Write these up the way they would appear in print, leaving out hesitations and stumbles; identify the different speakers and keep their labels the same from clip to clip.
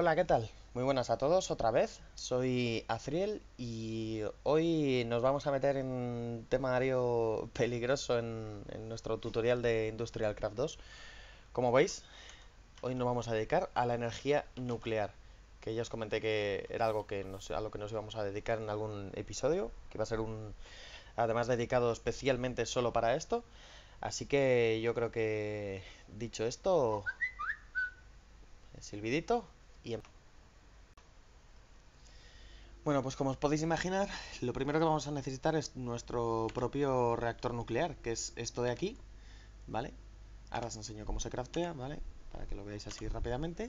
Speaker 1: Hola, ¿qué tal? Muy buenas a todos otra vez. Soy Azriel y hoy nos vamos a meter en un temario peligroso en nuestro tutorial de Industrial Craft 2. Como veis, hoy nos vamos a dedicar a la energía nuclear, que ya os comenté que era algo a lo que nos íbamos a dedicar en algún episodio, que va a ser además dedicado especialmente solo para esto. Así que yo creo que dicho esto, silbidito y bueno, pues como os podéis imaginar, lo primero que vamos a necesitar es nuestro propio reactor nuclear, que es esto de aquí, ¿vale? Ahora os enseño cómo se craftea, ¿vale? Para que lo veáis así rápidamente.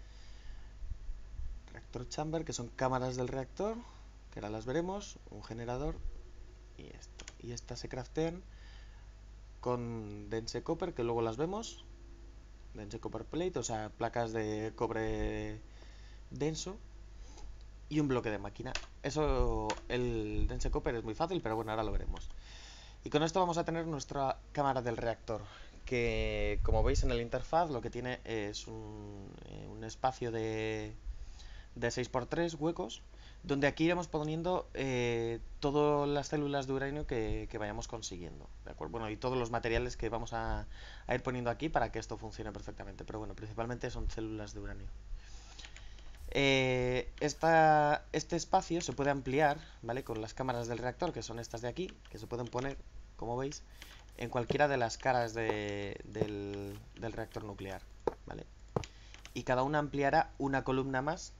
Speaker 1: Reactor chamber, que son cámaras del reactor, que ahora las veremos, un generador y esto. Y estas se craftean con dense copper, que luego las vemos. Dense copper plate, o sea, placas de cobre denso. Y un bloque de máquina. Eso, el dense copper es muy fácil, pero bueno, ahora lo veremos. Y con esto vamos a tener nuestra cámara del reactor, que como veis en el interfaz lo que tiene es un espacio de 6x3 huecos, donde aquí iremos poniendo todas las células de uranio que vayamos consiguiendo, ¿de acuerdo? Bueno, y todos los materiales que vamos a ir poniendo aquí para que esto funcione perfectamente, pero bueno, principalmente son células de uranio. Este espacio se puede ampliar, ¿vale? Con las cámaras del reactor, que son estas de aquí, que se pueden poner, como veis, en cualquiera de las caras del reactor nuclear, ¿vale? Y cada una ampliará una columna más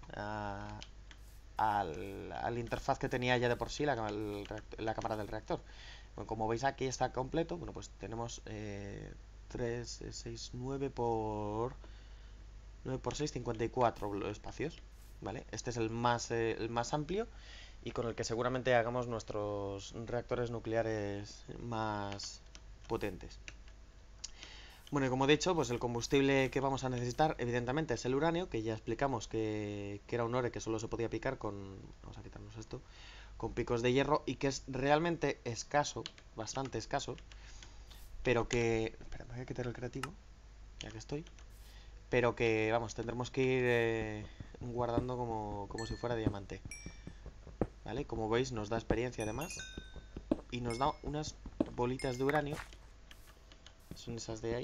Speaker 1: al interfaz que tenía ya de por sí la cámara del reactor. Bueno, como veis aquí está completo. Bueno, pues tenemos 3, 6, 9 por 9 por 6, 54 espacios, ¿vale? Este es el más amplio y con el que seguramente hagamos nuestros reactores nucleares más potentes. Bueno, y como he dicho, pues el combustible que vamos a necesitar, evidentemente, es el uranio, que ya explicamos que era un ore que solo se podía picar con... Vamos a quitarnos esto. Con picos de hierro y que es realmente escaso, bastante escaso, pero que... Espera, me voy a quitar el creativo, ya que estoy. Pero que, vamos, tendremos que ir guardando como si fuera diamante. ¿Vale? Como veis, nos da experiencia además. Y nos da unas bolitas de uranio. Son esas de ahí.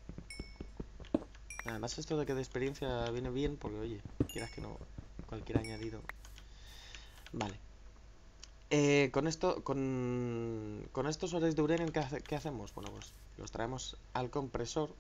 Speaker 1: Además, esto de que de experiencia viene bien porque, oye, quieras que no, cualquier añadido. Vale. Con estos ores de uranio, ¿qué hacemos? Bueno, pues los traemos al compresor.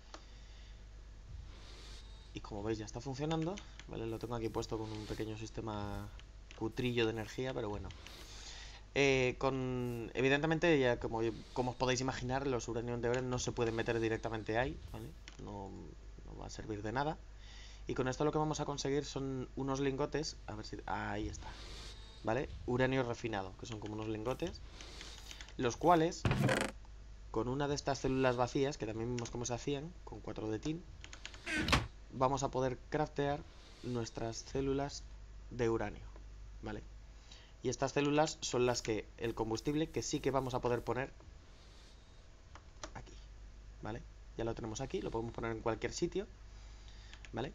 Speaker 1: Y como veis ya está funcionando, ¿vale? Lo tengo aquí puesto con un pequeño sistema cutrillo de energía, pero bueno. Evidentemente, ya como os podéis imaginar, los uranium de ore no se pueden meter directamente ahí, ¿vale? No va a servir de nada. Y con esto lo que vamos a conseguir son unos lingotes, a ver si... ahí está, ¿vale? Uranio refinado, que son como unos lingotes, los cuales, con una de estas células vacías, que también vimos cómo se hacían, con 4 de tin, vamos a poder craftear nuestras células de uranio, ¿vale? Y estas células son las que, el combustible que sí que vamos a poder poner aquí, ¿vale? Ya lo tenemos aquí, lo podemos poner en cualquier sitio, ¿vale?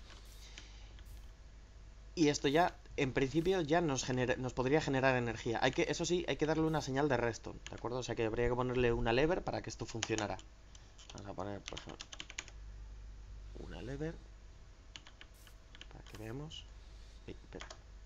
Speaker 1: Y esto ya, en principio, ya nos podría generar energía. Eso sí, hay que darle una señal de redstone, ¿de acuerdo? O sea que habría que ponerle una lever para que esto funcionara. Vamos a poner, por ejemplo, una lever para que veamos. Espera.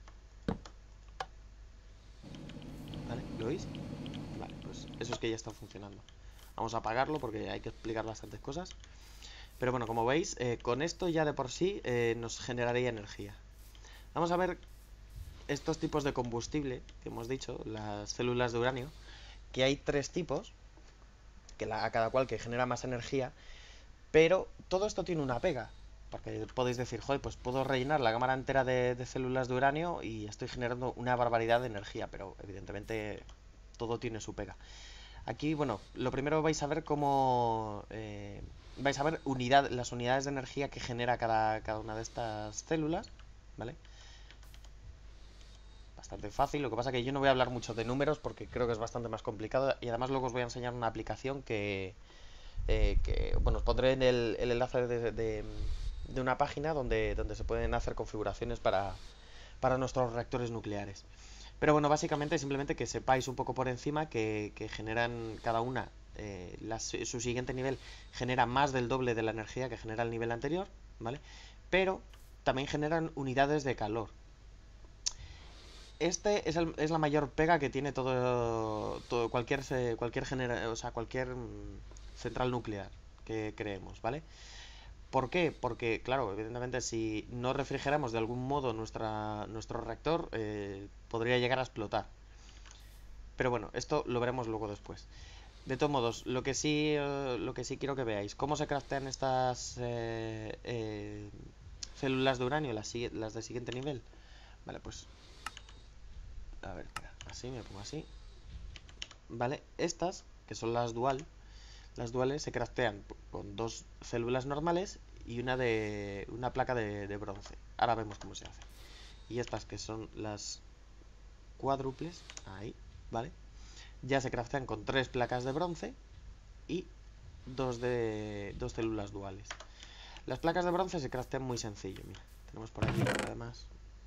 Speaker 1: ¿Vale? ¿Lo veis? Vale, pues eso es que ya está funcionando. Vamos a apagarlo porque hay que explicar bastantes cosas. Pero bueno, como veis, con esto ya de por sí nos generaría energía. Vamos a ver estos tipos de combustible que hemos dicho, las células de uranio, que hay 3 tipos, a cada cual que genera más energía, pero todo esto tiene una pega. Porque podéis decir, joder, pues puedo rellenar la cámara entera de células de uranio y estoy generando una barbaridad de energía, pero evidentemente todo tiene su pega. Aquí, bueno, lo primero vais a ver cómo... vais a ver las unidades de energía que genera cada una de estas células, ¿vale? Bastante fácil, lo que pasa es que yo no voy a hablar mucho de números porque creo que es bastante más complicado y además luego os voy a enseñar una aplicación bueno, os pondré en el enlace de una página donde se pueden hacer configuraciones para nuestros reactores nucleares. Pero bueno, básicamente simplemente que sepáis un poco por encima que generan cada una, su siguiente nivel genera más del doble de la energía que genera el nivel anterior, ¿vale? Pero también generan unidades de calor. Es la mayor pega que tiene cualquier central nuclear que creemos, ¿vale? ¿Por qué? Porque, claro, evidentemente si no refrigeramos de algún modo nuestro reactor, podría llegar a explotar. Pero bueno, esto lo veremos luego después. De todos modos, lo que sí quiero que veáis, cómo se craftean estas células de uranio, las de siguiente nivel. Vale, pues, a ver, espera, así, me pongo así. Vale, estas, que son las duales se craftean con dos células normales y una placa de bronce. Ahora vemos cómo se hace. Y estas que son las cuádruples, ahí, ¿vale? Ya se craftean con tres placas de bronce y dos células duales. Las placas de bronce se craftean muy sencillo, mira. Tenemos por aquí además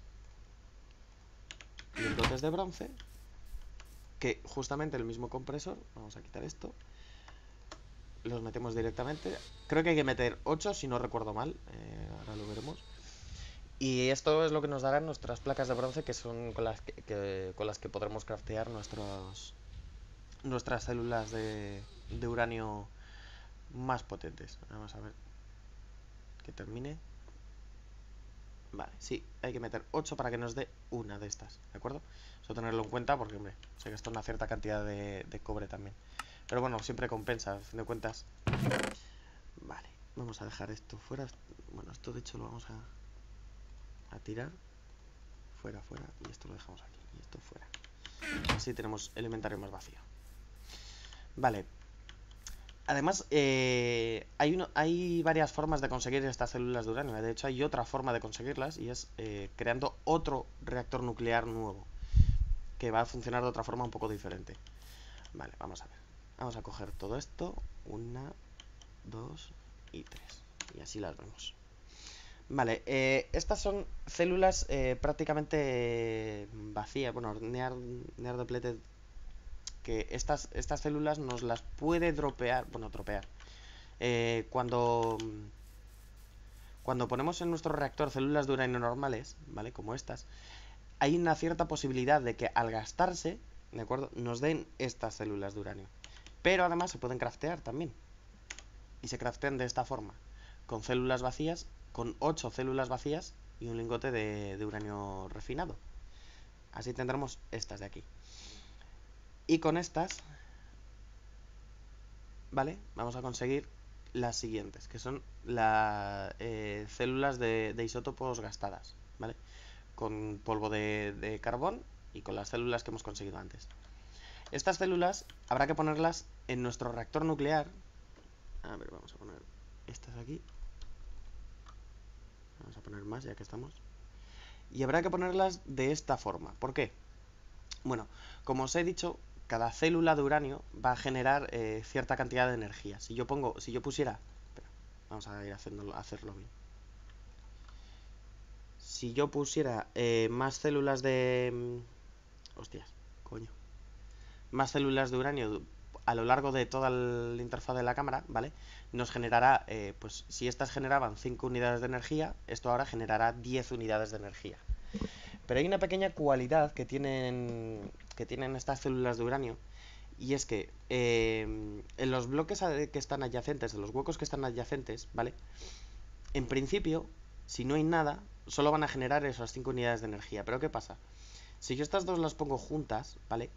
Speaker 1: lingotes de bronce, que justamente el mismo compresor, vamos a quitar esto, los metemos directamente. Creo que hay que meter 8 si no recuerdo mal, ahora lo veremos. Y esto es lo que nos darán nuestras placas de bronce, que son con las que podremos craftear nuestras células de uranio más potentes. Vamos a ver que termine. Vale, sí, hay que meter 8 para que nos dé una de estas, ¿de acuerdo? Eso tenerlo en cuenta porque, hombre, se gasta una cierta cantidad de cobre también. Pero bueno, siempre compensa, a fin de cuentas. Vale, vamos a dejar esto fuera. Bueno, esto de hecho lo vamos a tirar. Fuera, fuera. Y esto lo dejamos aquí. Y esto fuera. Así tenemos el inventario más vacío. Vale. Además, hay varias formas de conseguir estas células de uranio. De hecho, hay otra forma de conseguirlas y es creando otro reactor nuclear nuevo, que va a funcionar de otra forma un poco diferente. Vale, vamos a ver. Vamos a coger todo esto. 1, 2 y 3. Y así las vemos. Vale, estas son células prácticamente vacías. Bueno, Near Depleted, que estas células nos las puede dropear. Bueno, dropear. Cuando ponemos en nuestro reactor células de uranio normales, ¿vale? Como estas, hay una cierta posibilidad de que al gastarse, ¿de acuerdo?, nos den estas células de uranio. Pero además se pueden craftear también. Y se craftean de esta forma, con células vacías, con 8 células vacías y un lingote de uranio refinado. Así tendremos estas de aquí. Y con estas, ¿vale?, vamos a conseguir las siguientes, que son las células de isótopos gastadas, ¿vale? Con polvo de carbón y con las células que hemos conseguido antes. Estas células habrá que ponerlas en nuestro reactor nuclear. A ver, vamos a poner estas aquí. Vamos a poner más ya que estamos. Y habrá que ponerlas de esta forma. ¿Por qué? Bueno, como os he dicho, cada célula de uranio va a generar cierta cantidad de energía. Si yo pusiera... Espera, vamos a ir hacerlo bien. Si yo pusiera más células de... hostias, coño. Más células de uranio a lo largo de toda la interfaz de la cámara, ¿vale? Nos generará, pues si estas generaban 5 unidades de energía, esto ahora generará 10 unidades de energía. Pero hay una pequeña cualidad que tienen estas células de uranio, y es que en los bloques que están adyacentes, en los huecos que están adyacentes, ¿vale? En principio, si no hay nada, solo van a generar esas 5 unidades de energía. Pero ¿qué pasa? Si yo estas dos las pongo juntas, ¿vale?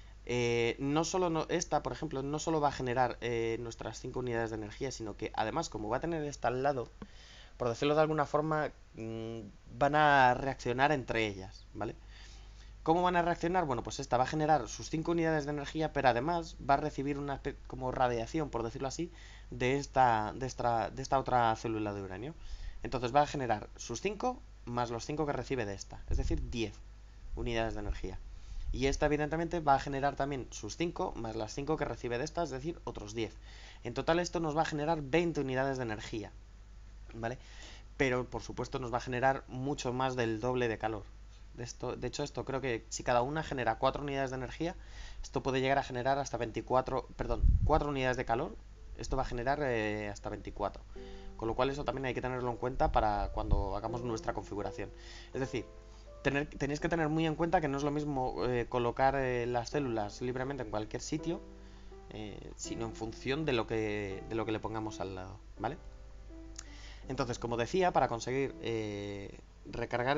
Speaker 1: Esta, por ejemplo, no solo va a generar nuestras 5 unidades de energía, sino que además, como va a tener esta al lado, por decirlo de alguna forma, van a reaccionar entre ellas, ¿vale? ¿Cómo van a reaccionar? Bueno, pues esta va a generar sus 5 unidades de energía, pero además va a recibir una como radiación, por decirlo así, de esta otra célula de uranio. Entonces va a generar sus 5 más los 5 que recibe de esta, es decir, 10 unidades de energía. Y esta evidentemente va a generar también sus 5 más las 5 que recibe de esta, es decir, otros 10. En total esto nos va a generar 20 unidades de energía, ¿vale? pero por supuesto nos va a generar mucho más del doble de calor. De hecho, esto creo que si cada una genera 4 unidades de energía, esto puede llegar a generar hasta 4 unidades de calor. Esto va a generar hasta 24. Con lo cual eso también hay que tenerlo en cuenta para cuando hagamos nuestra configuración. Es decir, tenéis que tener muy en cuenta que no es lo mismo colocar las células libremente en cualquier sitio, sino en función de lo que le pongamos al lado, ¿vale? Entonces, como decía, para conseguir recargar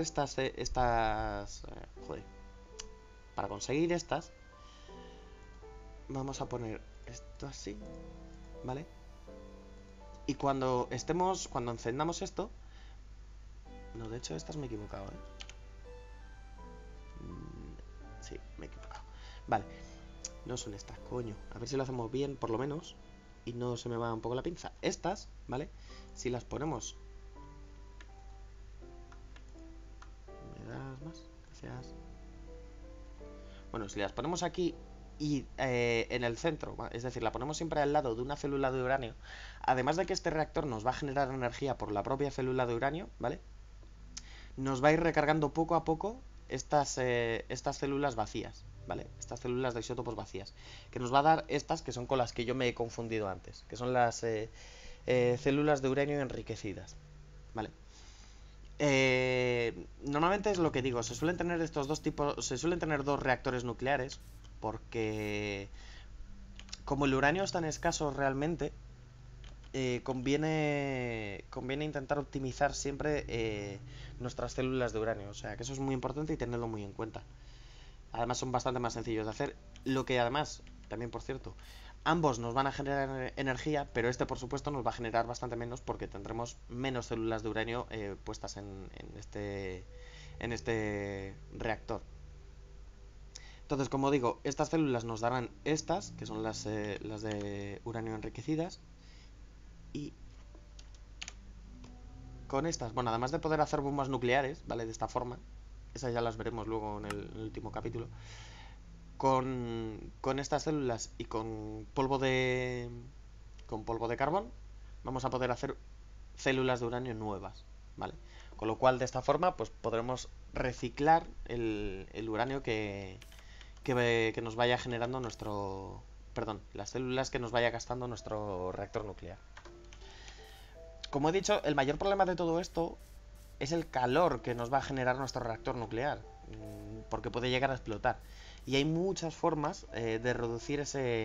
Speaker 1: para conseguir estas, vamos a poner esto así, ¿vale? Y cuando encendamos esto, no, de hecho estas me he equivocado, sí, me he equivocado. Vale, no son estas, coño. A ver si lo hacemos bien, por lo menos, y no se me va un poco la pinza. Estas, ¿vale? Si las ponemos... ¿Me das más? Gracias. Bueno, si las ponemos aquí y en el centro, es decir, la ponemos siempre al lado de una célula de uranio, además de que este reactor nos va a generar energía por la propia célula de uranio, ¿vale? Nos va a ir recargando poco a poco estas células vacías, ¿vale? Estas células de isótopos vacías, que nos va a dar estas que son con las que yo me he confundido antes, que son las células de uranio enriquecidas, ¿vale? Normalmente es lo que digo, se suelen tener dos reactores nucleares, porque como el uranio es tan escaso realmente, conviene intentar optimizar siempre nuestras células de uranio. O sea, que eso es muy importante y tenerlo muy en cuenta. Además son bastante más sencillos de hacer. Lo que además, también por cierto, ambos nos van a generar energía, pero este por supuesto nos va a generar bastante menos porque tendremos menos células de uranio puestas en este reactor. Entonces, como digo, estas células nos darán estas, que son las de uranio enriquecidas. Y con estas, bueno, además de poder hacer bombas nucleares, ¿vale? De esta forma, esas ya las veremos luego en el último capítulo. Con estas células y con polvo de carbón, vamos a poder hacer células de uranio nuevas, ¿vale? Con lo cual, de esta forma, pues podremos reciclar el uranio que nos vaya generando las células que nos vaya gastando nuestro reactor nuclear. Como he dicho, el mayor problema de todo esto es el calor que nos va a generar nuestro reactor nuclear, porque puede llegar a explotar. Y hay muchas formas de reducir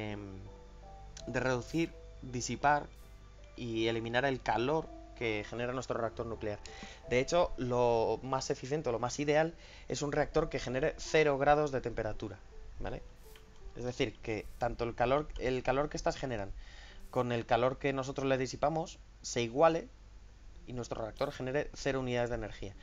Speaker 1: disipar y eliminar el calor que genera nuestro reactor nuclear. De hecho, lo más eficiente, lo más ideal, es un reactor que genere 0 grados de temperatura, ¿vale? Es decir, que tanto el calor que estas generan con el calor que nosotros le disipamos se iguale y nuestro reactor genere 0 unidades de energía.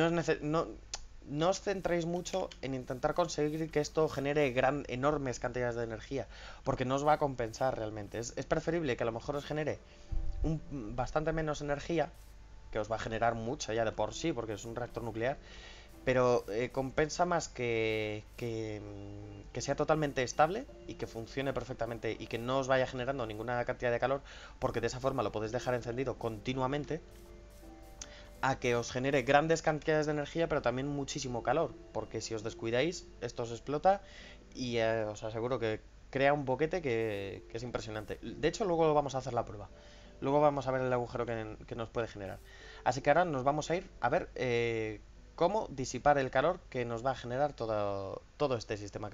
Speaker 1: No os centréis mucho en intentar conseguir que esto genere enormes cantidades de energía, porque no os va a compensar realmente. Es preferible que a lo mejor os genere bastante menos energía, que os va a generar mucho ya de por sí, porque es un reactor nuclear, pero compensa más que sea totalmente estable y que funcione perfectamente y que no os vaya generando ninguna cantidad de calor, porque de esa forma lo podéis dejar encendido continuamente, a que os genere grandes cantidades de energía pero también muchísimo calor, porque si os descuidáis esto os explota y os aseguro que crea un boquete que es impresionante. De hecho, luego vamos a hacer la prueba, luego vamos a ver el agujero que nos puede generar. Así que ahora nos vamos a ir a ver cómo disipar el calor que nos va a generar todo este sistema.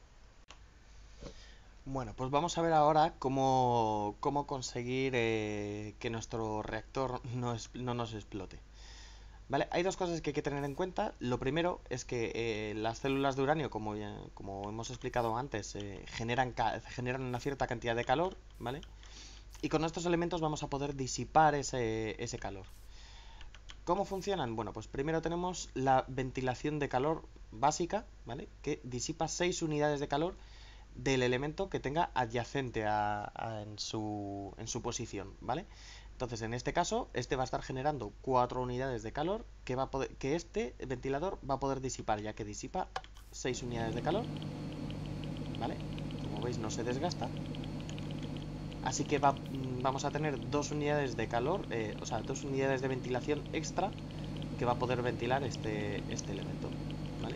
Speaker 1: Bueno, pues vamos a ver ahora cómo conseguir que nuestro reactor no nos explote. ¿Vale? Hay dos cosas que hay que tener en cuenta. Lo primero es que las células de uranio, como hemos explicado antes, generan una cierta cantidad de calor, ¿vale? Y con estos elementos vamos a poder disipar ese calor. ¿Cómo funcionan? Bueno, pues primero tenemos la ventilación de calor básica, ¿vale? Que disipa 6 unidades de calor del elemento que tenga adyacente en su posición, ¿vale? Entonces, en este caso, este va a estar generando 4 unidades de calor que este ventilador va a poder disipar, ya que disipa 6 unidades de calor, ¿vale? Como veis, no se desgasta. Así que vamos a tener 2 unidades de calor, o sea, 2 unidades de ventilación extra que va a poder ventilar este elemento, ¿vale?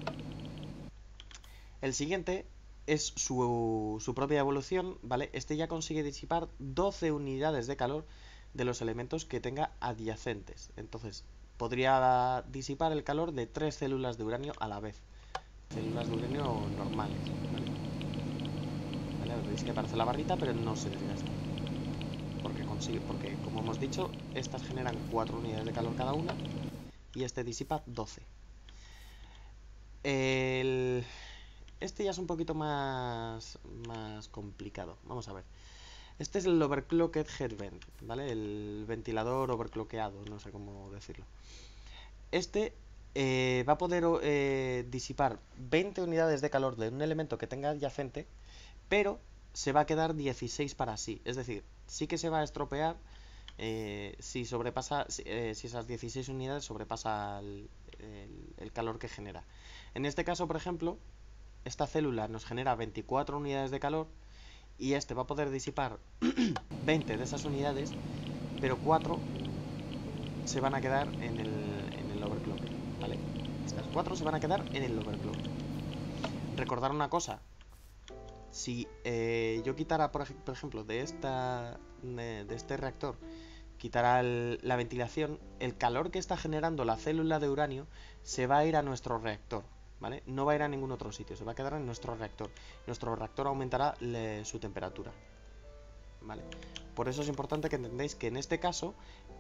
Speaker 1: El siguiente es su propia evolución, ¿vale? Este ya consigue disipar 12 unidades de calor de los elementos que tenga adyacentes. Entonces, podría disipar el calor de 3 células de uranio a la vez. Células de uranio normales, ¿vale? Veis que aparece la barrita, pero no se desgasta. Porque como hemos dicho, estas generan 4 unidades de calor cada una y este disipa 12. Este ya es un poquito más complicado. Vamos a ver. Este es el overclocked headvent, ¿vale? El ventilador overclockeado, no sé cómo decirlo. Este va a poder disipar 20 unidades de calor de un elemento que tenga adyacente, pero se va a quedar 16 para sí. Es decir, sí que se va a estropear si sobrepasa, si esas 16 unidades sobrepasa el calor que genera. En este caso, por ejemplo, esta célula nos genera 24 unidades de calor y este va a poder disipar 20 de esas unidades, pero 4 se van a quedar en el overclock, ¿vale? Estas 4 se van a quedar en el overclock. Recordar una cosa. Si yo quitara, por ejemplo, de este reactor, quitara la ventilación, el calor que está generando la célula de uranio se va a ir a nuestro reactor, ¿vale? No va a ir a ningún otro sitio, se va a quedar en nuestro reactor. Nuestro reactor aumentará su temperatura, ¿vale? Por eso es importante que entendáis que en este caso,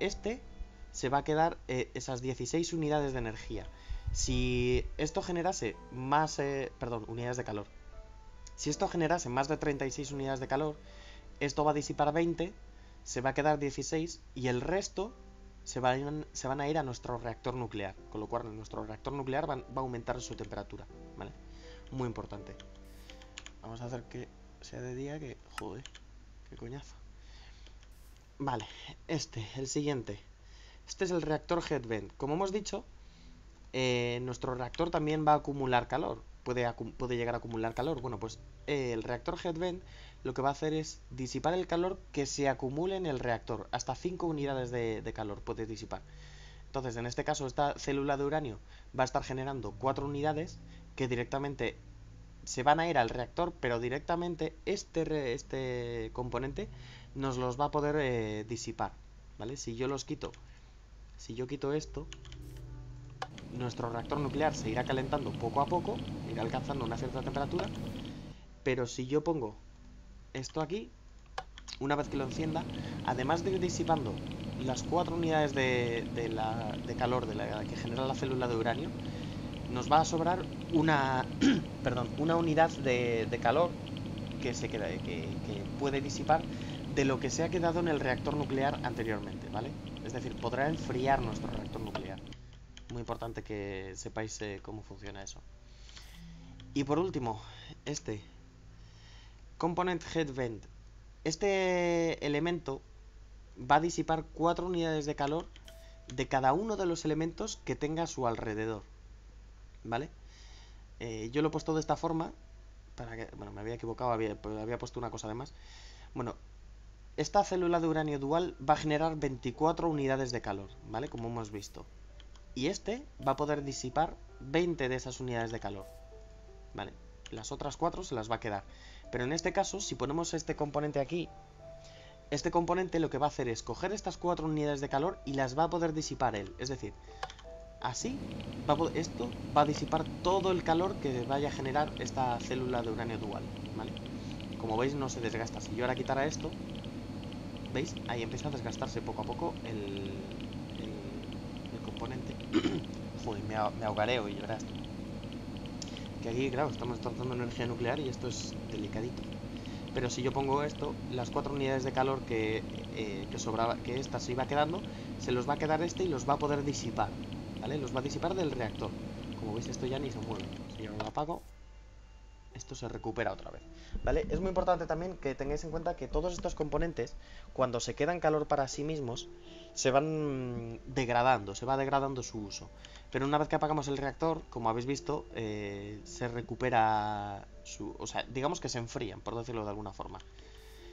Speaker 1: se va a quedar esas 16 unidades de energía. Si esto generase más, unidades de calor. Si esto generase más de 36 unidades de calor, esto va a disipar 20, se va a quedar 16 y el resto se van a ir a nuestro reactor nuclear. Con lo cual nuestro reactor nuclear va a aumentar su temperatura, ¿vale? Muy importante. Vamos a hacer que sea de día, que... joder, qué coñazo. Vale, el siguiente. Este es el reactor headvent. Como hemos dicho, nuestro reactor también va a acumular calor. Puede llegar a acumular calor. Bueno, pues el reactor headvent lo que va a hacer es disipar el calor que se acumule en el reactor. Hasta 5 unidades de calor puede disipar. Entonces, en este caso, esta célula de uranio va a estar generando 4 unidades que directamente se van a ir al reactor, pero directamente este componente nos los va a poder disipar, ¿vale? Si yo quito esto, nuestro reactor nuclear se irá calentando poco a poco, irá alcanzando una cierta temperatura, pero si yo pongo esto aquí, una vez que lo encienda, además de ir disipando las 4 unidades de calor que genera la célula de uranio, nos va a sobrar una una unidad de calor que puede disipar de lo que se ha quedado en el reactor nuclear anteriormente, ¿vale? Es decir, podrá enfriar nuestro reactor nuclear. Muy importante que sepáis cómo funciona eso. Y por último, Component Headvent. Este elemento va a disipar 4 unidades de calor de cada uno de los elementos que tenga a su alrededor, ¿vale? Yo lo he puesto de esta forma para que... Bueno, me había equivocado, había puesto una cosa de más. Bueno, esta célula de uranio dual va a generar 24 unidades de calor, ¿vale? Como hemos visto. Y va a poder disipar 20 de esas unidades de calor, ¿vale? Las otras 4 se las va a quedar. Pero en este caso, si ponemos este componente aquí, este componente lo que va a hacer es coger estas 4 unidades de calor y las va a poder disipar él. Es decir, así, esto va a disipar todo el calor que vaya a generar esta célula de uranio dual, ¿vale? Como veis, no se desgasta. Si yo ahora quitara esto, ¿veis? Ahí empieza a desgastarse poco a poco el componente. Joder, me ahogaré hoy, verás. Que aquí, claro, estamos tratando energía nuclear y esto es delicadito. Pero si yo pongo esto, las 4 unidades de calor que sobraba, que esta se iba quedando, se los va a quedar y los va a poder disipar, ¿vale? Los va a disipar del reactor. Como veis, esto ya ni se mueve. Si yo lo apago, esto se recupera otra vez, ¿vale? Es muy importante también que tengáis en cuenta que todos estos componentes, cuando se quedan calor para sí mismos, se van degradando, se va degradando su uso. Pero una vez que apagamos el reactor, como habéis visto, se recupera o sea, digamos que se enfrían, por decirlo de alguna forma.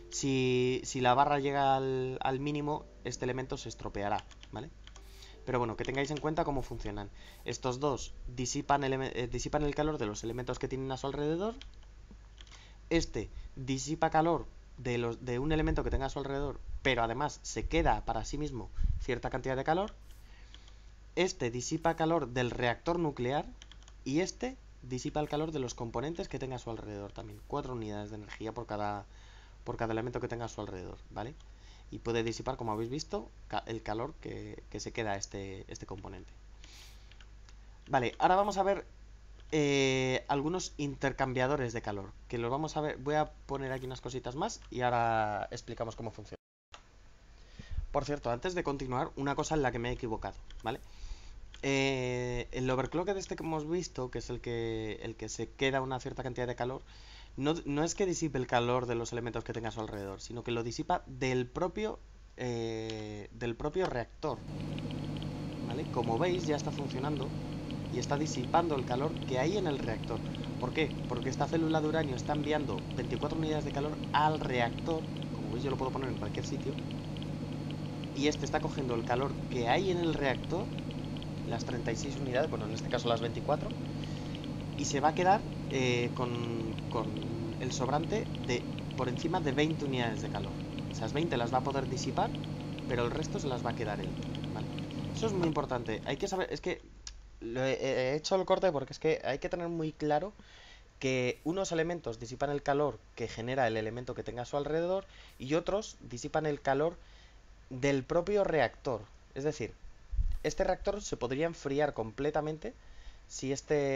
Speaker 1: Si la barra llega al mínimo, este elemento se estropeará, ¿vale? Pero bueno, que tengáis en cuenta cómo funcionan. Estos dos disipan el calor de los elementos que tienen a su alrededor. Este disipa calor de un elemento que tenga a su alrededor, pero además se queda para sí mismo cierta cantidad de calor. Este disipa calor del reactor nuclear y este disipa el calor de los componentes que tenga a su alrededor también. 4 unidades de energía por cada elemento que tenga a su alrededor, ¿vale? Y puede disipar, como habéis visto, el calor que se queda a este componente. Vale, ahora vamos a ver algunos intercambiadores de calor, que los vamos a ver. Voy a poner aquí unas cositas más y ahora explicamos cómo funciona. Por cierto, antes de continuar, una cosa en la que me he equivocado, ¿vale? El overclocked este que hemos visto, que es el que se queda una cierta cantidad de calor, no es que disipe el calor de los elementos que tenga a su alrededor, sino que lo disipa del propio reactor, ¿vale? Como veis, ya está funcionando y está disipando el calor que hay en el reactor. ¿Por qué? Porque esta célula de uranio está enviando 24 unidades de calor al reactor. Como veis, yo lo puedo poner en cualquier sitio. Y este está cogiendo el calor que hay en el reactor, las 36 unidades, bueno, en este caso las 24, y se va a quedar con el sobrante de por encima de 20 unidades de calor. Esas 20 las va a poder disipar, pero el resto se las va a quedar él, ¿vale? Eso es muy importante. Hay que saber, es que he hecho el corte porque es que hay que tener muy claro que unos elementos disipan el calor que genera el elemento que tenga a su alrededor y otros disipan el calor del propio reactor. Es decir, este reactor se podría enfriar completamente si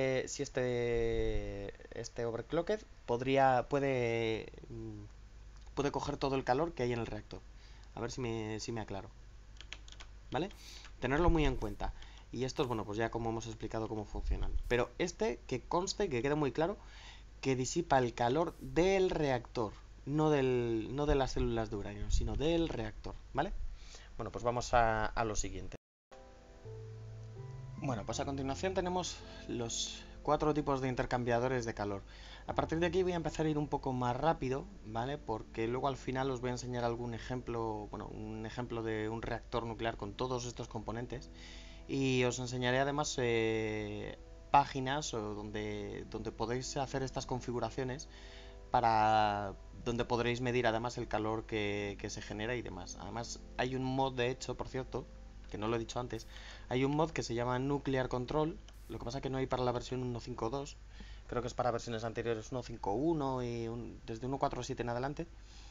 Speaker 1: este overclocked puede coger todo el calor que hay en el reactor. A ver si me aclaro, ¿vale? Tenerlo muy en cuenta. Y estos, bueno, pues ya como hemos explicado cómo funcionan. Pero que conste, que quede muy claro, que disipa el calor del reactor, no de las células de uranio, sino del reactor, ¿vale? Bueno, pues vamos a lo siguiente. Bueno, pues a continuación tenemos los 4 tipos de intercambiadores de calor. A partir de aquí voy a empezar a ir un poco más rápido, ¿vale? Porque luego al final os voy a enseñar algún ejemplo, bueno, un ejemplo de un reactor nuclear con todos estos componentes. Y os enseñaré además páginas donde podéis hacer estas configuraciones donde podréis medir además el calor que se genera y demás. Además hay un mod, de hecho, por cierto, que no lo he dicho antes, hay un mod que se llama Nuclear Control. Lo que pasa es que no hay para la versión 1.5.2, creo que es para versiones anteriores 1.5.1 y desde 1.4.7 en adelante,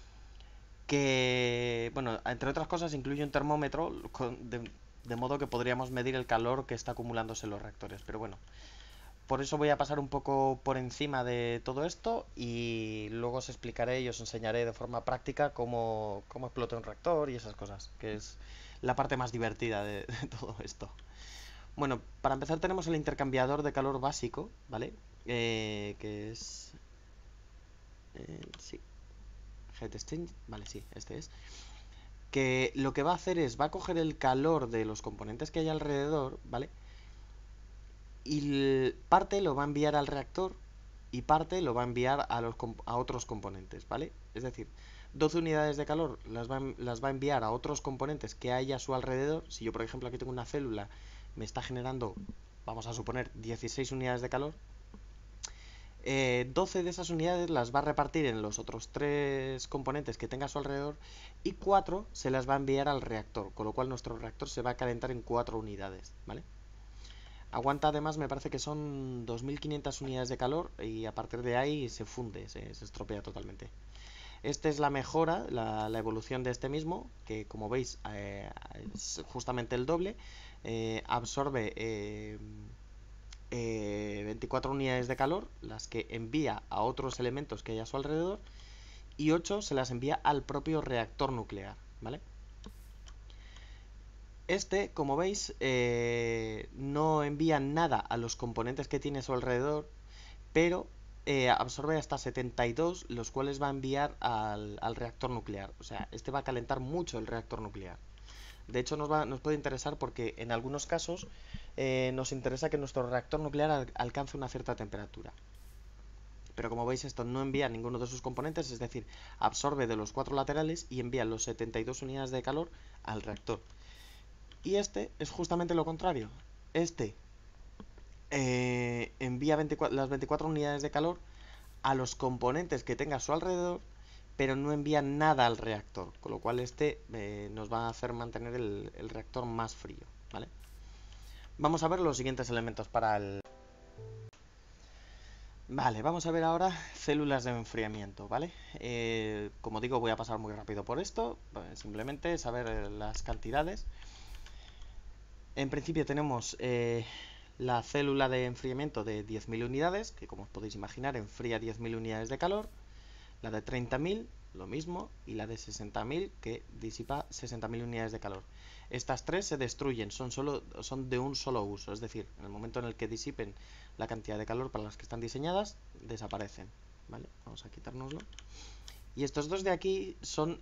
Speaker 1: que, bueno, entre otras cosas incluye un termómetro de modo que podríamos medir el calor que está acumulándose en los reactores. Pero bueno, por eso voy a pasar un poco por encima de todo esto y luego os explicaré y os enseñaré de forma práctica cómo explota un reactor y esas cosas, que es la parte más divertida de todo esto. Bueno, para empezar tenemos el intercambiador de calor básico, ¿vale? Que es... sí, Heat Exchange, vale, sí, este es. Que lo que va a hacer es, va a coger el calor de los componentes que hay alrededor, ¿vale? Y parte lo va a enviar al reactor y parte lo va a enviar a otros componentes, ¿vale? Es decir, 12 unidades de calor las va a enviar a otros componentes que hay a su alrededor. Si yo, por ejemplo, aquí tengo una célula, me está generando, vamos a suponer, 16 unidades de calor, 12 de esas unidades las va a repartir en los otros 3 componentes que tenga a su alrededor y 4 se las va a enviar al reactor, con lo cual nuestro reactor se va a calentar en 4 unidades, ¿vale? Aguanta además, me parece que son 2500 unidades de calor y a partir de ahí se funde, se estropea totalmente. Esta es la mejora, la evolución de este mismo, que como veis es justamente el doble. Absorbe 24 unidades de calor, las que envía a otros elementos que hay a su alrededor, y 8 se las envía al propio reactor nuclear, ¿vale? Este, como veis, no envía nada a los componentes que tiene a su alrededor, pero absorbe hasta 72, los cuales va a enviar al reactor nuclear. O sea, este va a calentar mucho el reactor nuclear. De hecho, nos puede interesar porque en algunos casos nos interesa que nuestro reactor nuclear alcance una cierta temperatura. Pero como veis, esto no envía ninguno de sus componentes, es decir, absorbe de los 4 laterales y envía los 72 unidades de calor al reactor. Y este es justamente lo contrario. Este envía las 24 unidades de calor a los componentes que tenga a su alrededor, pero no envía nada al reactor, con lo cual este nos va a hacer mantener el reactor más frío, ¿vale? Vamos a ver los siguientes elementos para el... Vale, vamos a ver ahora células de enfriamiento, ¿vale? Como digo, voy a pasar muy rápido por esto, simplemente saber las cantidades. En principio tenemos la célula de enfriamiento de 10.000 unidades, que como os podéis imaginar enfría 10.000 unidades de calor. La de 30.000, lo mismo, y la de 60.000, que disipa 60.000 unidades de calor. Estas tres se destruyen, son de un solo uso, es decir, en el momento en el que disipen la cantidad de calor para las que están diseñadas, desaparecen, ¿vale? Vamos a quitárnoslo. Y estos dos de aquí son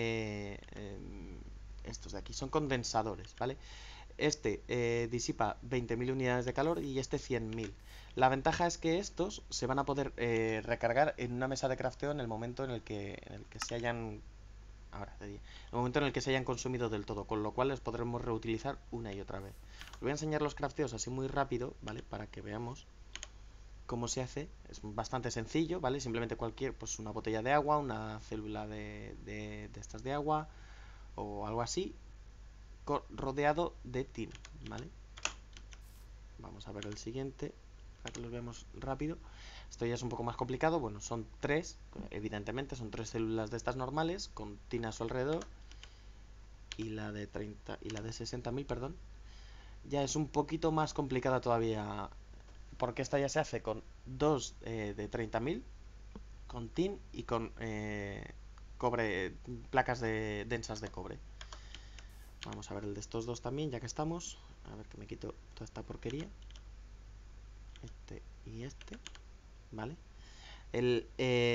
Speaker 1: condensadores, ¿vale? Este disipa 20.000 unidades de calor y este 100.000. La ventaja es que estos se van a poder recargar en una mesa de crafteo en el momento en el que se hayan... Ahora, de día. El momento en el que se hayan consumido del todo, con lo cual los podremos reutilizar una y otra vez. Os voy a enseñar los crafteos así muy rápido, ¿vale? Para que veamos cómo se hace. Es bastante sencillo, ¿vale? Simplemente pues una botella de agua, una célula de estas de agua o algo así, rodeado de tin, ¿vale? Vamos a ver el siguiente para que los veamos rápido. Esto ya es un poco más complicado. Bueno, son tres, evidentemente, son tres células de estas normales con tin a su alrededor. Y la de 30 y la de 60.000, perdón, ya es un poquito más complicada todavía, porque esta ya se hace con dos de 30.000 con tin y con cobre, placas densas de cobre. Vamos a ver el de estos dos también, ya que estamos. A ver que me quito toda esta porquería. Este y este, ¿vale? El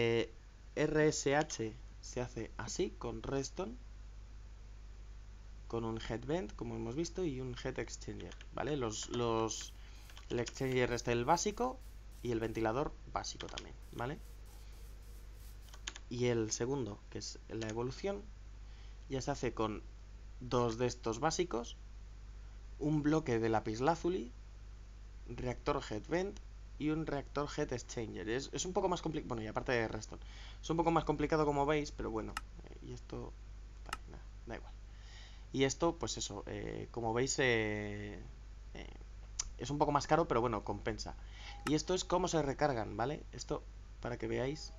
Speaker 1: RSH se hace así, con redstone, con un headband, como hemos visto, y un heat exchanger, ¿vale? El exchanger es el básico y el ventilador básico también, ¿vale? Y el segundo, que es la evolución, ya se hace con dos de estos básicos, un bloque de lapislázuli, reactor headband y un reactor heat exchanger. Es un poco más complicado, bueno, y aparte de redstone, es un poco más complicado como veis, pero bueno, y esto, vale, nada, da igual. Y esto, pues eso, como veis, es un poco más caro, pero bueno, compensa. Y esto es cómo se recargan, ¿vale? Esto, para que veáis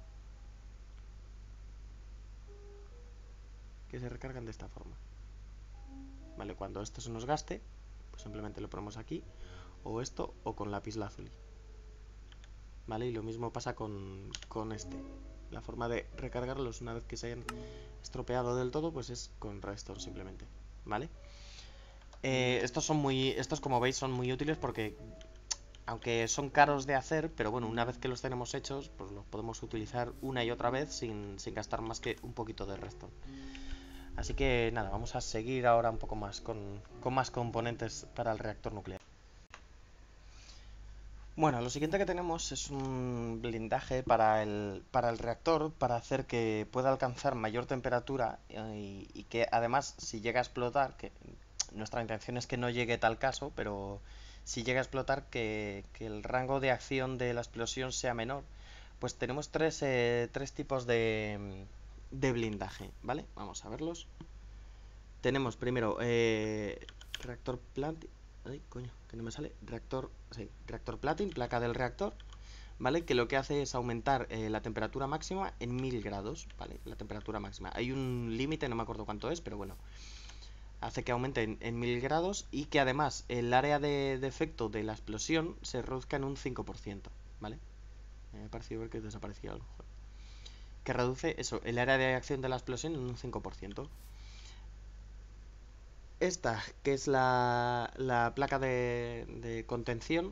Speaker 1: que se recargan de esta forma. ¿Vale? Cuando esto se nos gaste, pues simplemente lo ponemos aquí, o esto, o con lapislázuli. ¿Vale? Y lo mismo pasa con este. La forma de recargarlos una vez que se hayan estropeado del todo, pues es con redstone simplemente, ¿vale? Estos como veis son muy útiles porque aunque son caros de hacer, pero bueno, una vez que los tenemos hechos, pues los podemos utilizar una y otra vez sin gastar más que un poquito de redstone. Así que nada, vamos a seguir ahora un poco más con más componentes para el reactor nuclear. Bueno, lo siguiente que tenemos es un blindaje para el reactor para hacer que pueda alcanzar mayor temperatura y que además si llega a explotar, que nuestra intención es que no llegue tal caso, pero si llega a explotar que el rango de acción de la explosión sea menor, pues tenemos tres tipos de blindaje, ¿vale? Vamos a verlos. Tenemos primero reactor plating. Ay, coño, que no me sale. Reactor plating, placa del reactor, ¿vale? Que lo que hace es aumentar la temperatura máxima en 1000 grados, ¿vale? La temperatura máxima. Hay un límite, no me acuerdo cuánto es, pero bueno. Hace que aumente en 1000 grados y que además el área de efecto de la explosión se reduzca en un 5%, ¿vale? Me ha parecido ver que desaparecía algo. Que reduce eso, el área de acción de la explosión en un 5%. Esta, que es la placa de contención,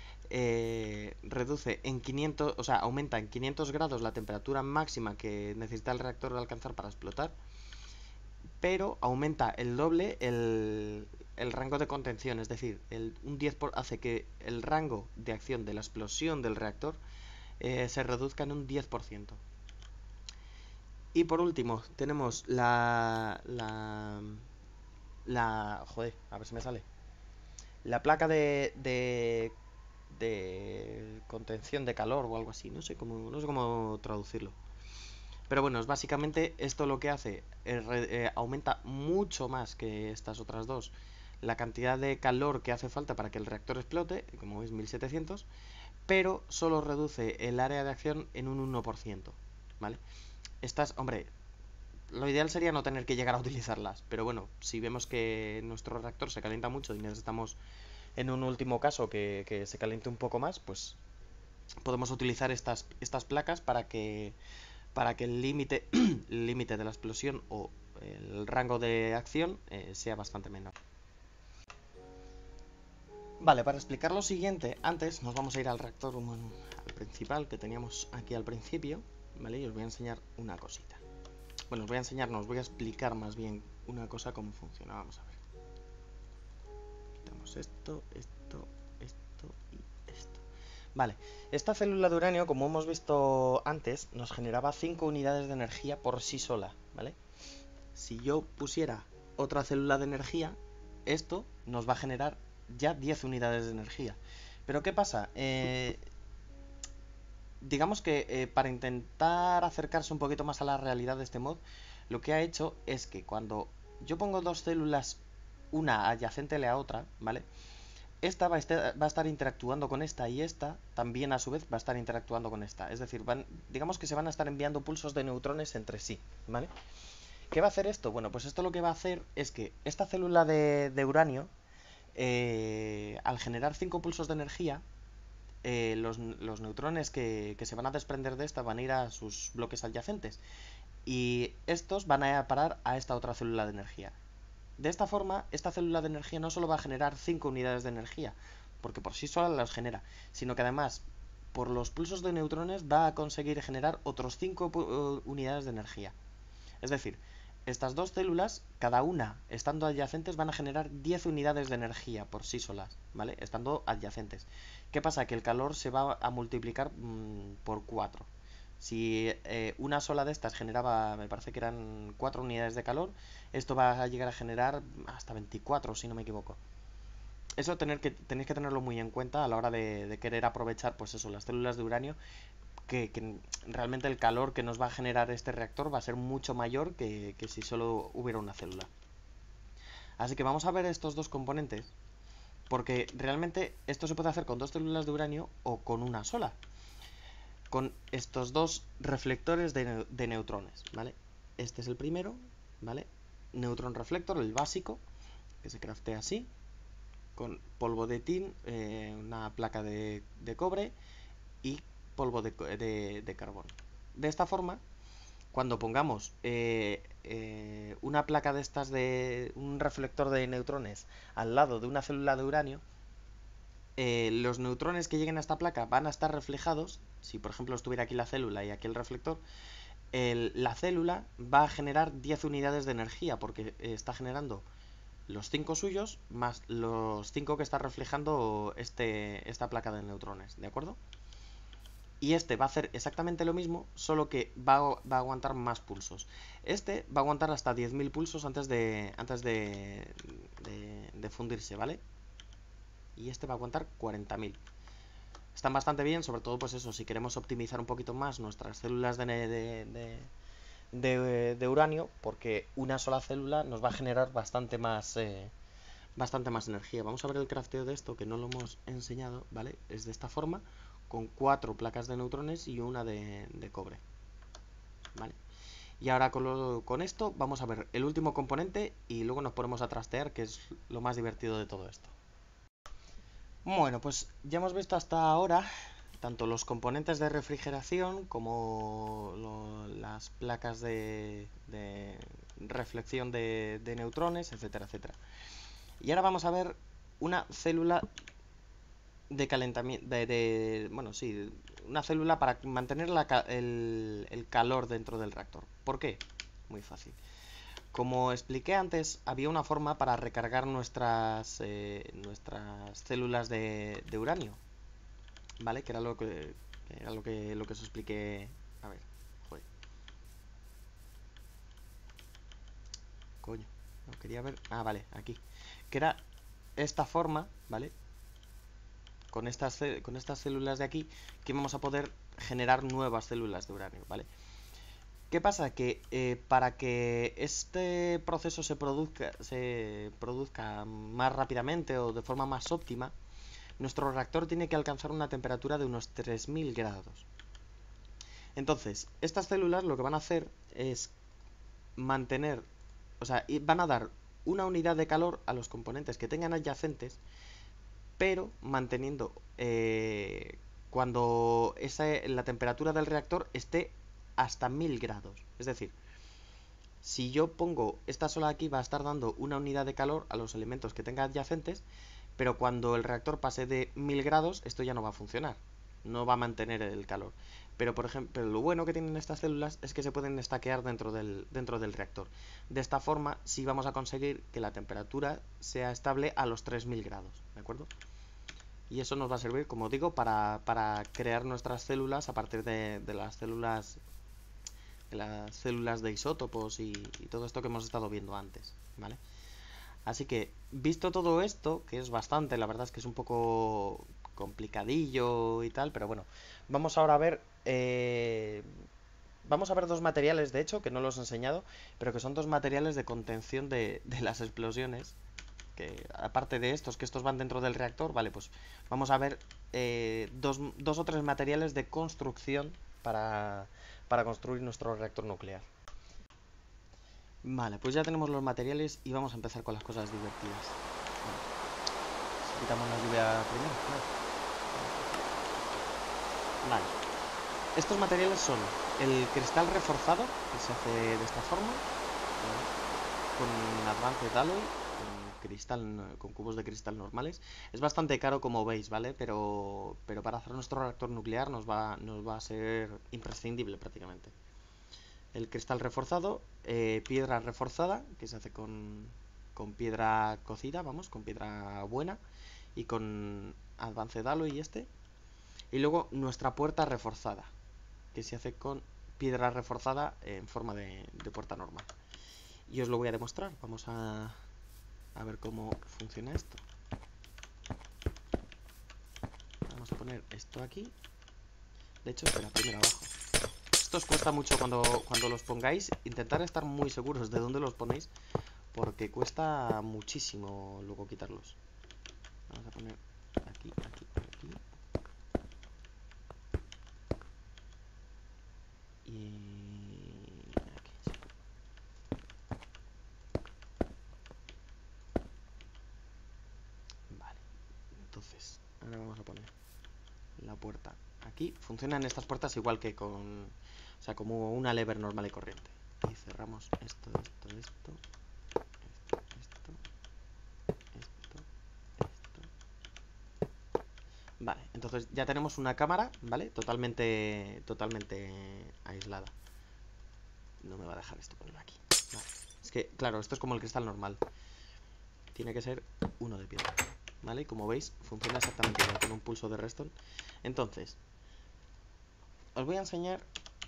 Speaker 1: reduce en 500, o sea, aumenta en 500 grados la temperatura máxima que necesita el reactor alcanzar para explotar, pero aumenta el doble el rango de contención, es decir, un 10 hace que el rango de acción de la explosión del reactor se reduzca en un 10%. Y por último, tenemos joder, a ver si me sale. La placa de contención de calor o algo así. No sé cómo traducirlo. Pero bueno, es básicamente esto lo que hace. Aumenta mucho más que estas otras dos la cantidad de calor que hace falta para que el reactor explote, como veis 1700, pero solo reduce el área de acción en un 1%, ¿vale? Estas, hombre, lo ideal sería no tener que llegar a utilizarlas, pero bueno, si vemos que nuestro reactor se calienta mucho y necesitamos en un último caso que se caliente un poco más, pues podemos utilizar estas placas para que el límite de la explosión o el rango de acción sea bastante menor. Vale, para explicar lo siguiente, antes nos vamos a ir al reactor al principal que teníamos aquí al principio, ¿vale? Y os voy a enseñar una cosita. Bueno, os voy a explicar más bien una cosa cómo funciona. Vamos a ver. Quitamos esto y esto. Vale, esta célula de uranio, como hemos visto antes, nos generaba 5 unidades de energía por sí sola, ¿vale? Si yo pusiera otra célula de energía, esto nos va a generar ya 10 unidades de energía. Pero ¿qué pasa? Digamos que para intentar acercarse un poquito más a la realidad de este mod, lo que ha hecho es que cuando yo pongo dos células, una adyacente a la otra, ¿vale? Esta va a estar interactuando con esta y esta también a su vez va a estar interactuando con esta. Es decir, digamos que se van a estar enviando pulsos de neutrones entre sí, ¿vale? ¿Qué va a hacer esto? Bueno, pues esto lo que va a hacer es que esta célula de uranio, al generar 5 pulsos de energía, los neutrones que se van a desprender de esta van a ir a sus bloques adyacentes y estos van a parar a esta otra célula de energía. De esta forma, esta célula de energía no solo va a generar 5 unidades de energía, porque por sí sola las genera, sino que además, por los pulsos de neutrones, va a conseguir generar otros 5 unidades de energía. Es decir, estas dos células, cada una estando adyacentes, van a generar 10 unidades de energía por sí solas, ¿vale? Estando adyacentes. ¿Qué pasa? Que el calor se va a multiplicar por 4. Si una sola de estas generaba, me parece que eran 4 unidades de calor, esto va a llegar a generar hasta 24, si no me equivoco. Eso tenéis que tenerlo muy en cuenta a la hora de querer aprovechar, pues eso, las células de uranio, que realmente el calor que nos va a generar este reactor va a ser mucho mayor que si solo hubiera una célula. Así que vamos a ver estos dos componentes, porque realmente esto se puede hacer con dos células de uranio o con una sola, con estos dos reflectores de neutrones, ¿vale? Este es el primero, ¿vale? Neutron reflector, el básico, que se craftea así, con polvo de tin, una placa de cobre y polvo de carbón. De esta forma, cuando pongamos una placa de estas de un reflector de neutrones al lado de una célula de uranio, los neutrones que lleguen a esta placa van a estar reflejados. Si por ejemplo estuviera aquí la célula y aquí el reflector, la célula va a generar 10 unidades de energía porque está generando los 5 suyos más los 5 que está reflejando esta placa de neutrones, ¿de acuerdo? Y este va a hacer exactamente lo mismo, solo que va a aguantar más pulsos. Este va a aguantar hasta 10.000 pulsos antes de fundirse, ¿vale? Y este va a aguantar 40.000. Están bastante bien, sobre todo pues eso, si queremos optimizar un poquito más nuestras células de uranio, porque una sola célula nos va a generar bastante más energía. Vamos a ver el crafteo de esto, que no lo hemos enseñado, ¿vale? Es de esta forma, con 4 placas de neutrones y una de cobre, ¿vale? Y ahora con esto vamos a ver el último componente y luego nos ponemos a trastear, que es lo más divertido de todo esto. Bueno, pues ya hemos visto hasta ahora tanto los componentes de refrigeración como las placas de reflexión de neutrones, etcétera, etcétera. Y ahora vamos a ver una célula de calentamiento, bueno, sí, una célula para mantener el calor dentro del reactor. ¿Por qué? Muy fácil. Como expliqué antes, había una forma para recargar nuestras células de uranio, ¿vale? Que era lo que Era lo que os expliqué. A ver, joder. Coño, no quería ver. Ah, vale, aquí. Que era esta forma, ¿vale? Con estas células de aquí, que vamos a poder generar nuevas células de uranio, ¿vale? ¿Qué pasa? Que para que este proceso se produzca más rápidamente o de forma más óptima, nuestro reactor tiene que alcanzar una temperatura de unos 3000 grados. Entonces, estas células lo que van a hacer es mantener, o sea, van a dar una unidad de calor a los componentes que tengan adyacentes, pero manteniendo cuando la temperatura del reactor esté hasta 1000 grados. Es decir, si yo pongo esta sola aquí va a estar dando una unidad de calor a los elementos que tenga adyacentes, pero cuando el reactor pase de 1000 grados esto ya no va a funcionar, no va a mantener el calor. Pero por ejemplo, lo bueno que tienen estas células es que se pueden estaquear dentro del reactor. De esta forma sí vamos a conseguir que la temperatura sea estable a los 3000 grados, ¿de acuerdo? Y eso nos va a servir, como digo, para crear nuestras células a partir de las células de isótopos y todo esto que hemos estado viendo antes, ¿vale? Así que, visto todo esto, que es bastante, la verdad es que es un poco complicadillo y tal, pero bueno, vamos ahora a ver dos materiales, de hecho, que no los he enseñado, pero que son dos materiales de contención de las explosiones, que aparte de estos, que estos van dentro del reactor, vale, pues vamos a ver dos o tres materiales de construcción para construir nuestro reactor nuclear. Vale, pues ya tenemos los materiales y vamos a empezar con las cosas divertidas. Bueno, si quitamos la lluvia primero, claro. Vale. Estos materiales son el cristal reforzado, que se hace de esta forma, ¿vale? Con Advanced Alloy, con cubos de cristal normales. Es bastante caro, como veis, ¿vale? Pero para hacer nuestro reactor nuclear nos va a ser imprescindible prácticamente. El cristal reforzado, piedra reforzada, que se hace con piedra cocida, vamos, con piedra buena, y con Advanced Alloy y este. Y luego nuestra puerta reforzada, que se hace con piedra reforzada en forma de puerta normal. Y os lo voy a demostrar. Vamos a ver cómo funciona esto. Vamos a poner esto aquí. De hecho, espera, primero abajo. Esto os cuesta mucho cuando los pongáis. Intentar estar muy seguros de dónde los ponéis, porque cuesta muchísimo luego quitarlos. Vamos a poner aquí, aquí, aquí. Y aquí. Vale. Entonces, ahora vamos a poner la puerta aquí. Funcionan estas puertas igual que con... O sea, como una lever normal y corriente. Y cerramos esto. Vale, entonces ya tenemos una cámara, ¿vale? Totalmente aislada. No me va a dejar esto ponerlo aquí. Vale. Es que, claro, esto es como el cristal normal. Tiene que ser uno de piedra, ¿vale? Y como veis, funciona exactamente igual, con un pulso de redstone. Entonces, os voy a enseñar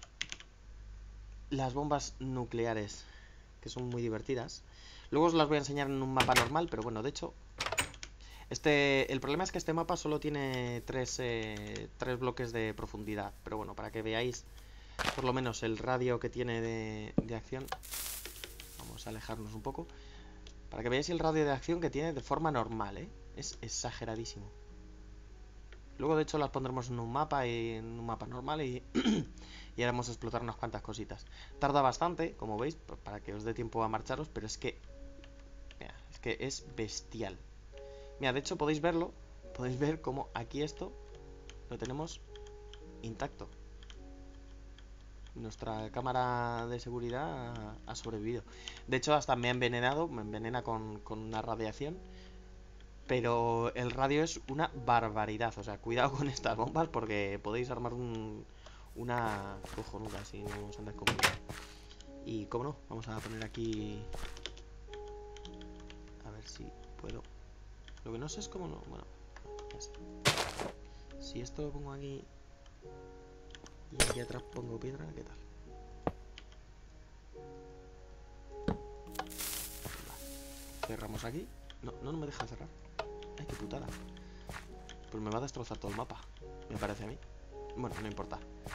Speaker 1: las bombas nucleares, que son muy divertidas. Luego os las voy a enseñar en un mapa normal, pero bueno, de hecho... el problema es que este mapa solo tiene tres bloques de profundidad. Pero bueno, para que veáis por lo menos el radio que tiene de acción. Vamos a alejarnos un poco. Para que veáis el radio de acción que tiene de forma normal, ¿eh? Es exageradísimo. Luego de hecho las pondremos en un mapa normal y haremos explotar unas cuantas cositas. Tarda bastante, como veis, para que os dé tiempo a marcharos, pero es que... Mira, es que es bestial. Mira, de hecho podéis verlo. Podéis ver cómo aquí esto lo tenemos intacto. Nuestra cámara de seguridad ha sobrevivido. De hecho hasta me ha envenenado. Me envenena con una radiación. Pero el radio es una barbaridad. O sea, cuidado con estas bombas porque podéis armar una cojonuda si no os andáis con cuidado. Y cómo no, vamos a poner aquí... A ver si puedo... Lo que no sé es cómo no... Bueno, ya sé. Si esto lo pongo aquí Y aquí atrás pongo piedra, ¿qué tal? Vale. Cerramos aquí. No me deja cerrar. Ay, qué putada. Pues me va a destrozar todo el mapa, me parece a mí. Bueno, no importa.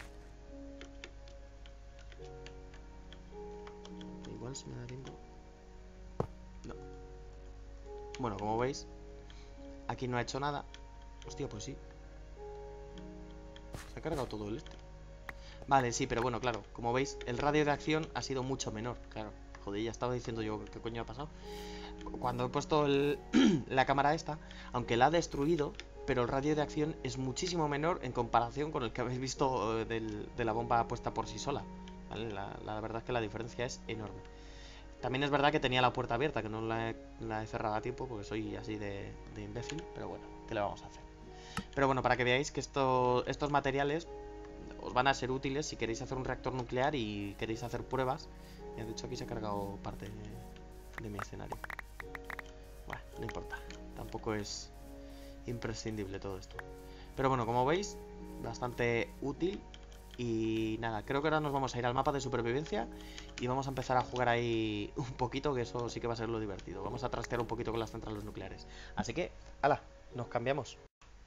Speaker 1: Igual si me da tiempo. No. Bueno, como veis, aquí no ha hecho nada. Hostia, pues sí. Se ha cargado todo el este. Vale, sí, pero bueno, claro. Como veis, el radio de acción ha sido mucho menor. Claro, joder, ya estaba diciendo yo qué coño ha pasado. Cuando he puesto la cámara esta, aunque la ha destruido, pero el radio de acción es muchísimo menor en comparación con el que habéis visto de la bomba puesta por sí sola. ¿Vale? La verdad es que la diferencia es enorme. También es verdad que tenía la puerta abierta, que no la he cerrado a tiempo porque soy así de imbécil, pero bueno, ¿qué le vamos a hacer? Pero bueno, para que veáis que estos materiales os van a ser útiles si queréis hacer un reactor nuclear y queréis hacer pruebas. Ya, de hecho aquí se ha cargado parte de mi escenario. Bueno, no importa, tampoco es imprescindible todo esto. Pero bueno, como veis, bastante útil. Y nada, creo que ahora nos vamos a ir al mapa de supervivencia y vamos a empezar a jugar ahí un poquito, que eso sí que va a ser lo divertido. Vamos a trastear un poquito con las centrales nucleares. Así que, ¡hala! Nos cambiamos.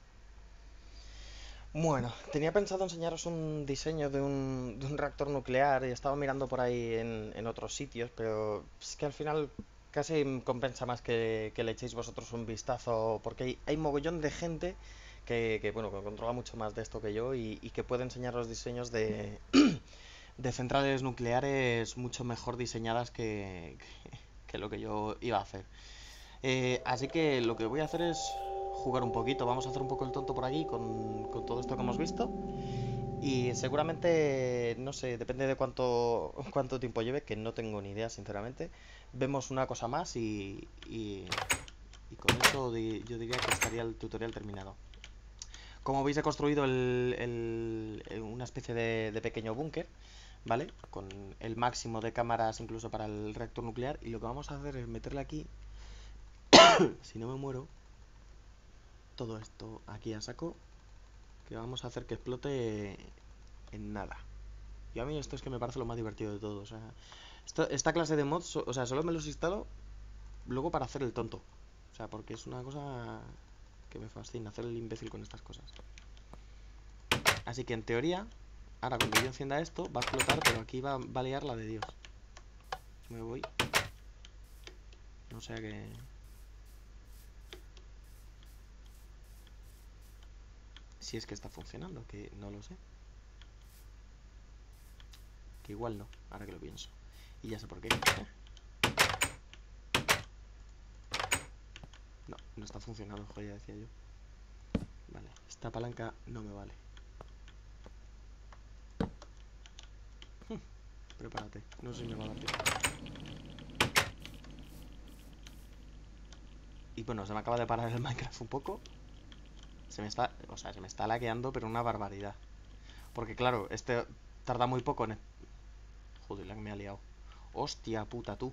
Speaker 1: Bueno, tenía pensado enseñaros un diseño de un reactor nuclear y estaba mirando por ahí en otros sitios, pero es que al final casi compensa más que le echéis vosotros un vistazo, porque hay mogollón de gente bueno, que controla mucho más de esto que yo y que puede enseñar los diseños de centrales nucleares mucho mejor diseñadas que lo que yo iba a hacer. Así que lo que voy a hacer es jugar un poquito. Vamos a hacer un poco el tonto por aquí con todo esto que hemos visto. Y seguramente, no sé, depende de cuánto tiempo lleve, que no tengo ni idea, sinceramente. Vemos una cosa más y con eso yo diría que estaría el tutorial terminado. Como veis, he construido una especie de pequeño búnker, ¿vale? Con el máximo de cámaras incluso para el reactor nuclear. Y lo que vamos a hacer es meterle aquí, si no me muero, todo esto aquí a saco, que vamos a hacer que explote en nada. Y a mí esto es que me parece lo más divertido de todo. O sea, esta clase de mods, o sea, solo me los instalo luego para hacer el tonto. O sea, porque es una cosa que me fascina, hacer el imbécil con estas cosas. Así que en teoría, ahora cuando yo encienda esto, va a explotar, pero aquí va a liar la de Dios. Me voy. No sea que... Si es que está funcionando, que no lo sé. Que igual no, ahora que lo pienso. Y ya sé por qué. No está funcionando, joder, ya decía yo. Vale, esta palanca no me vale. Prepárate, no sé si me va a dar tiempo. Y bueno, se me acaba de parar el Minecraft un poco. Se me está lagueando, pero una barbaridad. Porque claro, este tarda muy poco en... Joder, la que me ha liado. Hostia puta, tú.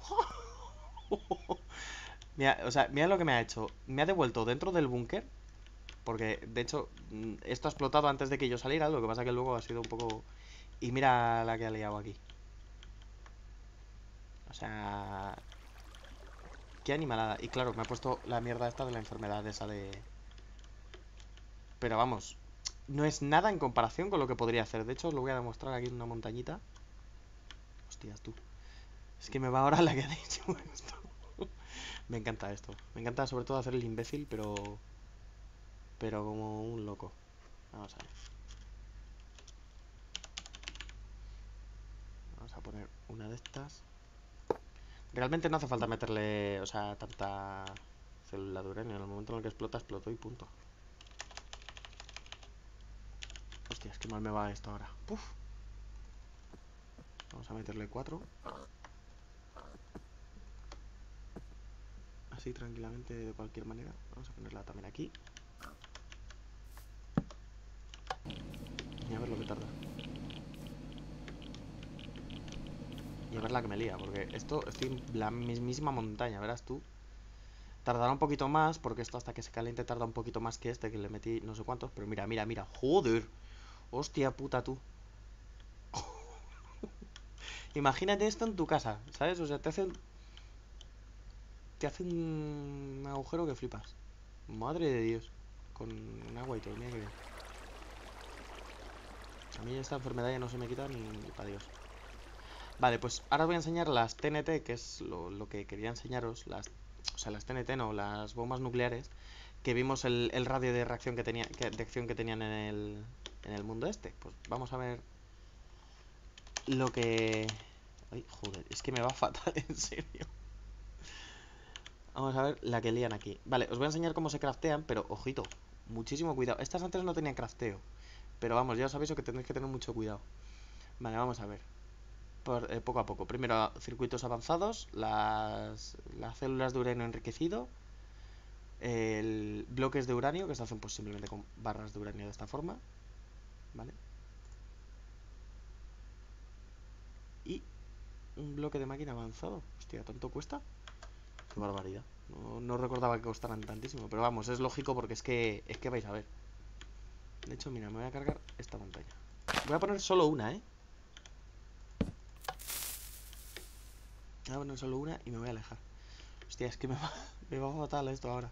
Speaker 1: Mira, o sea, mira lo que me ha hecho. Me ha devuelto dentro del búnker. Porque, de hecho, esto ha explotado antes de que yo saliera. Lo que pasa que luego ha sido un poco... Y mira la que ha liado aquí. O sea... Qué animalada. Y claro, me ha puesto la mierda esta de la enfermedad esa de... Pero vamos, no es nada en comparación con lo que podría hacer. De hecho, os lo voy a demostrar aquí en una montañita. Hostias, tú. Es que me va ahora la que ha dicho esto. Me encanta esto. Me encanta sobre todo hacer el imbécil, pero como un loco. Vamos a ver. Vamos a poner una de estas. Realmente no hace falta meterle, o sea, tanta célula de uranio. En el momento en el que explota, explotó y punto. Hostias, qué mal me va esto ahora. Puf. Vamos a meterle 4. Así tranquilamente, de cualquier manera. Vamos a ponerla también aquí. Y a ver lo que tarda. Y a ver la que me lía, porque esto estoy en la mismísima montaña, verás tú. Tardará un poquito más, porque esto hasta que se caliente tarda un poquito más que este, que le metí no sé cuántos. Pero mira, mira, mira. ¡Joder! Hostia puta tú. Imagínate esto en tu casa, ¿sabes? O sea, te hace un agujero que flipas. Madre de Dios. Con agua y todo, mira que bien. A mí esta enfermedad ya no se me quita ni para Dios. Vale, pues ahora os voy a enseñar las TNT, que es lo que quería enseñaros. O sea, las TNT no, las bombas nucleares. Que vimos el radio de reacción que tenía, de acción que tenían en el mundo este. Pues vamos a ver lo que... Ay, joder, es que me va fatal, en serio. Vamos a ver la que lían aquí. Vale, os voy a enseñar cómo se craftean, pero ojito, muchísimo cuidado. Estas antes no tenían crafteo, pero vamos, ya os aviso que tenéis que tener mucho cuidado. Vale, vamos a ver. Poco a poco. Primero, circuitos avanzados, las células de uranio enriquecido, bloques de uranio que se hacen pues simplemente con barras de uranio de esta forma. Vale. Y un bloque de máquina avanzado. Hostia, ¿tanto cuesta? Qué barbaridad. No recordaba que costaran tantísimo, pero vamos, es lógico porque es que vais a ver. De hecho, mira, me voy a cargar esta montaña. Voy a poner solo una, ¿eh? Voy a poner solo una y me voy a alejar. Hostia, es que me va fatal esto ahora.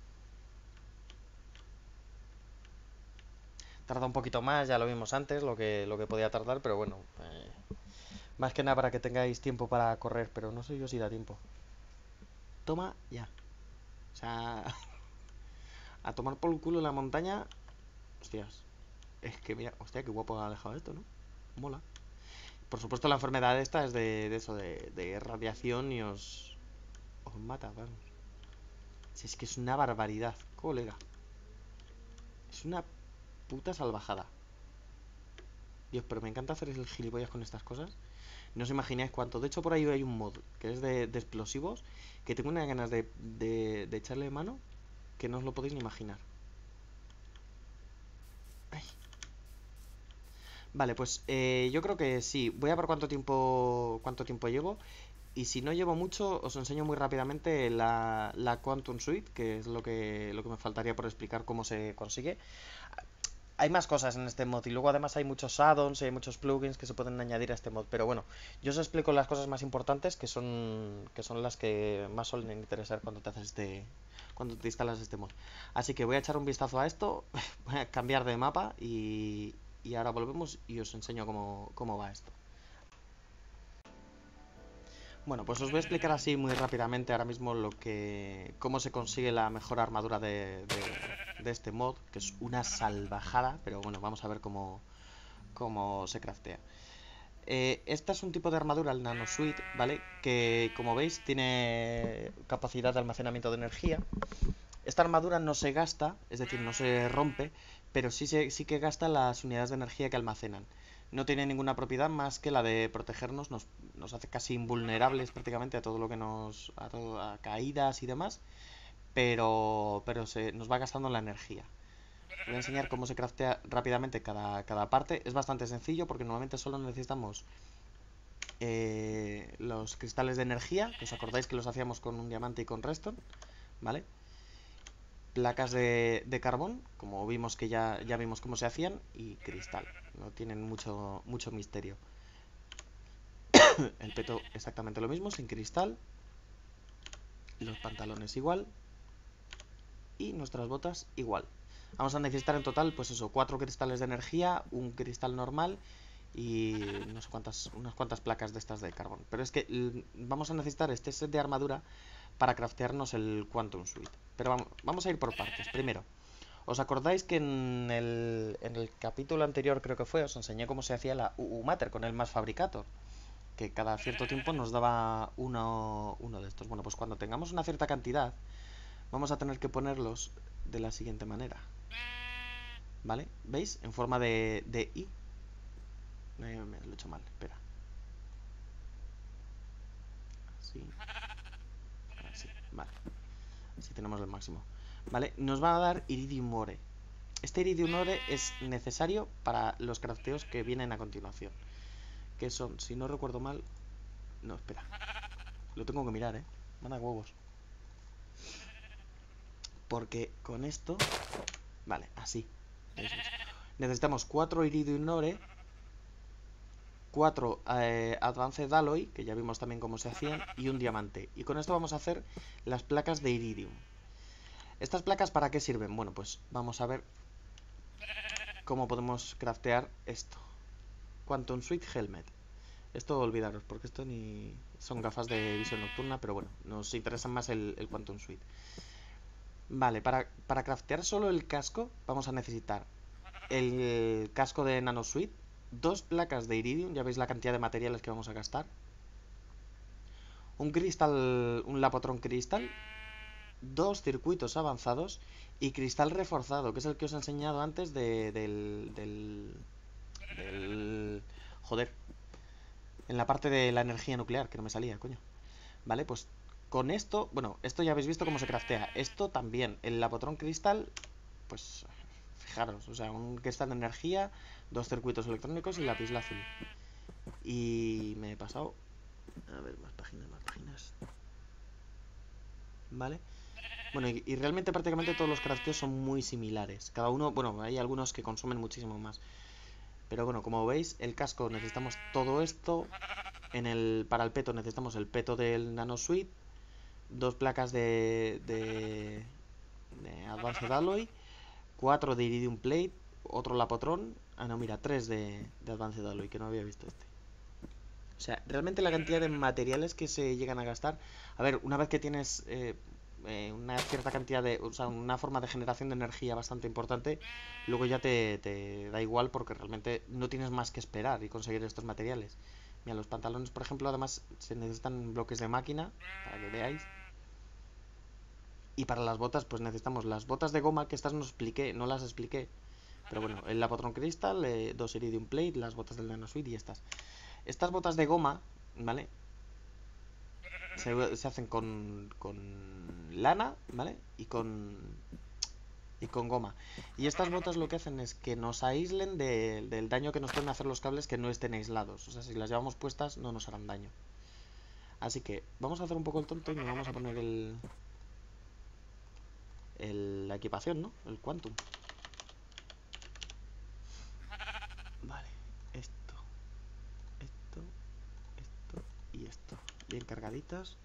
Speaker 1: Tarda un poquito más, ya lo vimos antes, lo que podía tardar, pero bueno. Más que nada para que tengáis tiempo para correr, pero no sé yo si da tiempo. Toma ya. O sea, a tomar por el culo la montaña. Hostias. Es que mira, hostia, qué guapo ha dejado esto, ¿no? Mola. Por supuesto, la enfermedad esta es de eso, de radiación y os mata, vamos. Si es que es una barbaridad, colega. Es una puta salvajada. Dios, pero me encanta hacer el gilipollas con estas cosas. No os imagináis cuánto. De hecho, por ahí hay un mod que es de explosivos que tengo unas ganas de echarle mano que no os lo podéis ni imaginar. Ay. Vale, pues yo creo que sí. Voy a ver cuánto tiempo llevo. Y si no llevo mucho, os enseño muy rápidamente la Quantum Suite, que es lo que me faltaría por explicar cómo se consigue. Hay más cosas en este mod y luego además hay muchos add-ons y hay muchos plugins que se pueden añadir a este mod. Pero bueno, yo os explico las cosas más importantes que son las que más suelen interesar cuando te instalas este mod. Así que voy a echar un vistazo a esto, voy a cambiar de mapa y ahora volvemos y os enseño cómo va esto. Bueno, pues os voy a explicar así muy rápidamente ahora mismo cómo se consigue la mejor armadura de este mod, que es una salvajada, pero bueno, vamos a ver cómo se craftea. Esta es un tipo de armadura, el Nano Suite, ¿vale? Que como veis tiene capacidad de almacenamiento de energía. Esta armadura no se gasta, es decir, no se rompe, pero sí que gasta las unidades de energía que almacenan. No tiene ninguna propiedad más que la de protegernos, nos hace casi invulnerables prácticamente a todo lo que a caídas y demás, pero nos va gastando la energía. Voy a enseñar cómo se craftea rápidamente cada parte. Es bastante sencillo porque normalmente solo necesitamos los cristales de energía, que os acordáis que los hacíamos con un diamante y con redstone, ¿vale? Placas de carbón, como vimos que ya vimos cómo se hacían, y cristal. No tienen mucho misterio. El peto exactamente lo mismo, sin cristal. Los pantalones igual. Y nuestras botas igual. Vamos a necesitar en total, pues eso, 4 cristales de energía, un cristal normal y unas cuantas placas de estas de carbón. Pero es que vamos a necesitar este set de armadura para craftearnos el Quantum Suite. Pero vamos a ir por partes. Primero, ¿os acordáis que en el capítulo anterior, creo que fue, os enseñé cómo se hacía la UU Mater con el Mass Fabricator? Que cada cierto tiempo nos daba uno de estos. Bueno, pues cuando tengamos una cierta cantidad, vamos a tener que ponerlos de la siguiente manera. ¿Vale? ¿Veis? En forma de I. Me lo he hecho mal, espera. Así. Así, vale. Así tenemos el máximo. ¿Vale? Nos va a dar Iridium Ore. Este Iridium Ore es necesario para los crafteos que vienen a continuación. Que son, si no recuerdo mal... No, espera. Lo tengo que mirar, ¿eh? Manda huevos. Porque con esto... Vale, así. Eso es. necesitamos 4 Iridium Ore, 4 Advanced Alloy, que ya vimos también cómo se hacían, y un diamante. Y con esto vamos a hacer las placas de Iridium. ¿Estas placas para qué sirven? Bueno, pues vamos a ver cómo podemos craftear esto. Quantum Suite Helmet. Esto olvidaros, porque esto ni son gafas de visión nocturna, pero bueno, nos interesa más el Quantum Suite. Vale, para craftear solo el casco vamos a necesitar el casco de Nanosuite, 2 placas de Iridium, ya veis la cantidad de materiales que vamos a gastar, un cristal, un Lapotron cristal, 2 circuitos avanzados y cristal reforzado, que es el que os he enseñado antes joder, en la parte de la energía nuclear, que no me salía, coño. Vale, pues con esto, bueno, esto ya habéis visto cómo se craftea. Esto también, el Lapotron cristal, pues fijaros, o sea, un cristal de energía, 2 circuitos electrónicos y lapislázuli. Y me he pasado, a ver, más páginas. Vale. Bueno, y realmente prácticamente todos los crafteos son muy similares. Cada uno, bueno, hay algunos que consumen muchísimo más. Pero bueno, como veis, el casco necesitamos todo esto. Para el peto necesitamos el peto del Nanosuite, 2 placas de Advanced Alloy, 4 de Iridium Plate, otro Lapotron. Ah, no, mira, 3 de Advanced Alloy, que no había visto este. O sea, realmente la cantidad de materiales que se llegan a gastar. A ver, una vez que tienes una cierta cantidad de. O sea, una forma de generación de energía bastante importante, luego ya te da igual porque realmente no tienes más que esperar y conseguir estos materiales. Mira, los pantalones, por ejemplo, además se necesitan bloques de máquina, para que veáis. Y para las botas, pues necesitamos las botas de goma, que estas no las expliqué. Pero bueno, el Lapotron Crystal, 2 Iridium Plate, las botas del Nanosuite y estas. Estas botas de goma, ¿vale? Se hacen con lana, ¿vale? Y con goma. Y estas botas lo que hacen es que nos aíslen del daño que nos pueden hacer los cables que no estén aislados. O sea, si las llevamos puestas no nos harán daño. Así que vamos a hacer un poco el tonto y nos vamos a poner la equipación, ¿no? El Quantum. Vale, esto y esto. Bien cargaditas.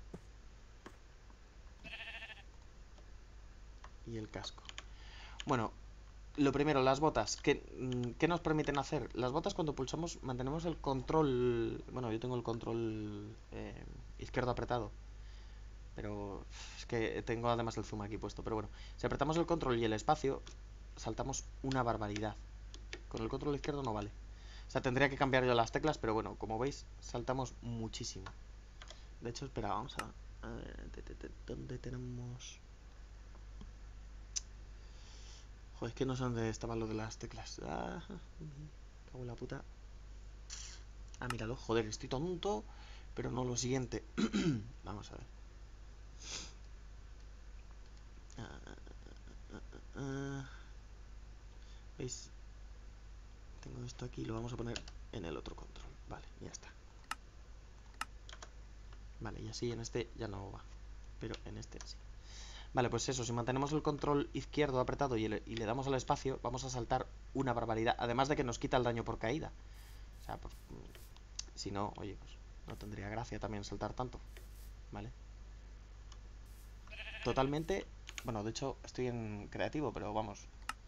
Speaker 1: Y el casco. Bueno, lo primero, las botas. ¿Qué nos permiten hacer? Las botas, cuando pulsamos, mantenemos el control. Bueno, yo tengo el control izquierdo apretado. Pero es que tengo además el zoom aquí puesto. Pero bueno, si apretamos el control y el espacio, saltamos una barbaridad. Con el control izquierdo no vale. O sea, tendría que cambiar yo las teclas, pero bueno, como veis, saltamos muchísimo. De hecho, espera, vamos a ver, ¿dónde tenemos? Joder, es que no sé dónde estaba lo de las teclas. Ah, cago en la puta. Ah, míralo, joder, estoy tonto. Pero no lo siguiente. Vamos a ver. ¿Veis? Tengo esto aquí, lo vamos a poner en el otro control. Vale, ya está. Vale, y así en este ya no va. Pero en este sí. Vale, pues eso, si mantenemos el control izquierdo apretado y le damos al espacio, vamos a saltar una barbaridad. Además de que nos quita el daño por caída. O sea, pues, si no, oye, pues no tendría gracia también saltar tanto. Vale. Totalmente. Bueno, de hecho estoy en creativo, pero vamos.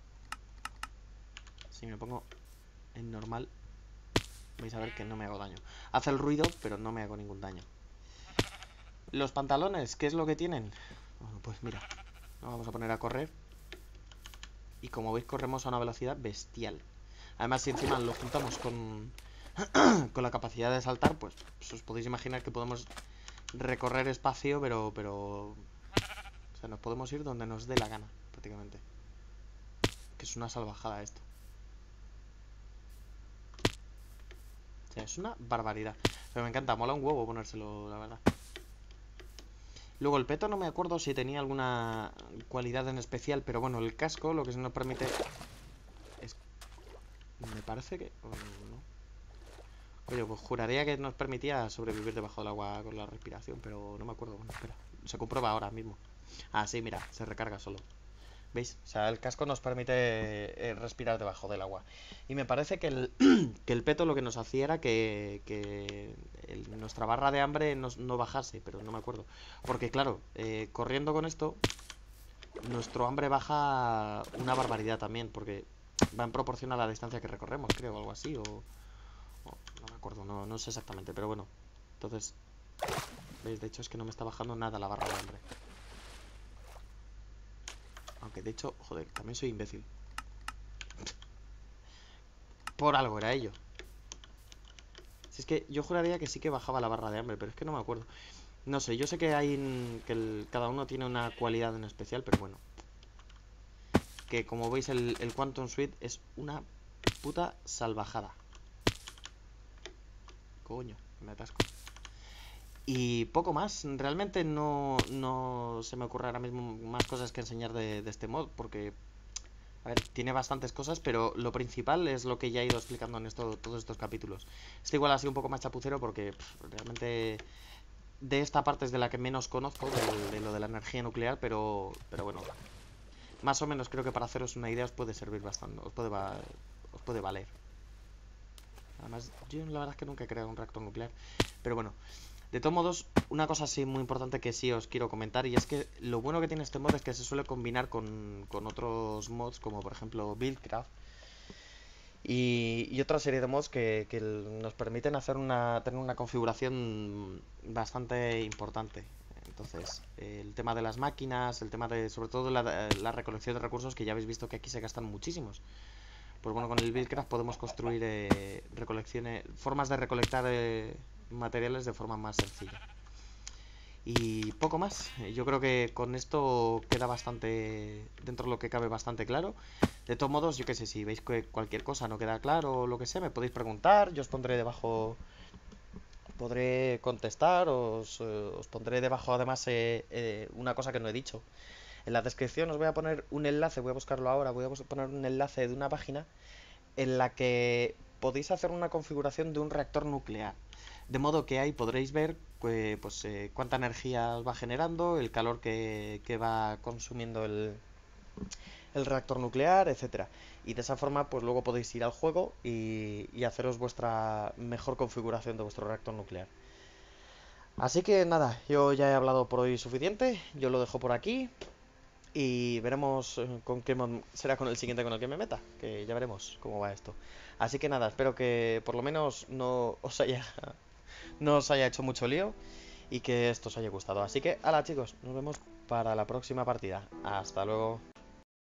Speaker 1: Si me pongo en normal, vais a ver que no me hago daño. Hace el ruido, pero no me hago ningún daño. Los pantalones, ¿qué es lo que tienen? Bueno, pues mira, nos vamos a poner a correr. Y como veis, corremos a una velocidad bestial. Además, si encima lo juntamos con la capacidad de saltar, pues os podéis imaginar que podemos recorrer espacio, pero o sea, nos podemos ir donde nos dé la gana, prácticamente. Que es una salvajada esto. O sea, es una barbaridad. Pero me encanta, mola un huevo ponérselo, la verdad. Luego el peto no me acuerdo si tenía alguna cualidad en especial, pero bueno, el casco lo que se nos permite es... Me parece que... no. Oye, pues juraría que nos permitía sobrevivir debajo del agua con la respiración, pero no me acuerdo. Bueno, espera, se comprueba ahora mismo. Ah, sí, mira, se recarga solo. ¿Veis? O sea, el casco nos permite respirar debajo del agua. Y me parece que que el peto lo que nos hacía era que nuestra barra de hambre no bajase, pero no me acuerdo. Porque claro, corriendo con esto, nuestro hambre baja una barbaridad también, porque va en proporción a la distancia que recorremos, creo, o algo así, no me acuerdo, no sé exactamente, pero bueno. Entonces, ¿veis? De hecho es que no me está bajando nada la barra de hambre. Aunque de hecho, joder, también soy imbécil. Por algo era ello. Si es que yo juraría que sí que bajaba la barra de hambre, pero es que no me acuerdo. No sé, yo sé que cada uno tiene una cualidad en especial, pero bueno. Que como veis el Quantum Suite es una puta salvajada. Coño, me atasco. Y poco más, realmente no se me ocurre ahora mismo más cosas que enseñar de este mod, porque a ver, tiene bastantes cosas, pero lo principal es lo que ya he ido explicando en todos estos capítulos. Este igual ha sido un poco más chapucero porque realmente de esta parte es de la que menos conozco, de lo de la energía nuclear, pero bueno, más o menos creo que para haceros una idea os puede servir bastante, os puede valer. Además, yo la verdad es que nunca he creado un reactor nuclear, pero bueno. De todos modos, una cosa así muy importante que sí os quiero comentar, y es que lo bueno que tiene este mod es que se suele combinar con otros mods, como por ejemplo Buildcraft, y otra serie de mods que nos permiten tener una configuración bastante importante. Entonces, el tema de las máquinas, el tema de, sobre todo, la recolección de recursos, que ya habéis visto que aquí se gastan muchísimos. Pues bueno, con el Buildcraft podemos construir formas de recolectar materiales de forma más sencilla. Y poco más. Yo creo que con esto queda bastante, dentro de lo que cabe, bastante claro. De todos modos, yo qué sé, si veis que cualquier cosa no queda claro o lo que sea, me podéis preguntar. Yo os pondré debajo, podré contestar. Os pondré debajo, además, una cosa que no he dicho. En la descripción os voy a poner un enlace, voy a buscarlo ahora, voy a poner un enlace de una página en la que podéis hacer una configuración de un reactor nuclear. De modo que ahí podréis ver pues, cuánta energía va generando, el calor que va consumiendo el reactor nuclear, etcétera. Y de esa forma, pues luego podéis ir al juego y haceros vuestra mejor configuración de vuestro reactor nuclear. Así que nada, yo ya he hablado por hoy suficiente, yo lo dejo por aquí y veremos con qué será con el siguiente con el que me meta, que ya veremos cómo va esto. Así que nada, espero que por lo menos no os haya hecho mucho lío y que esto os haya gustado. Así que, hala chicos, nos vemos para la próxima partida. Hasta luego.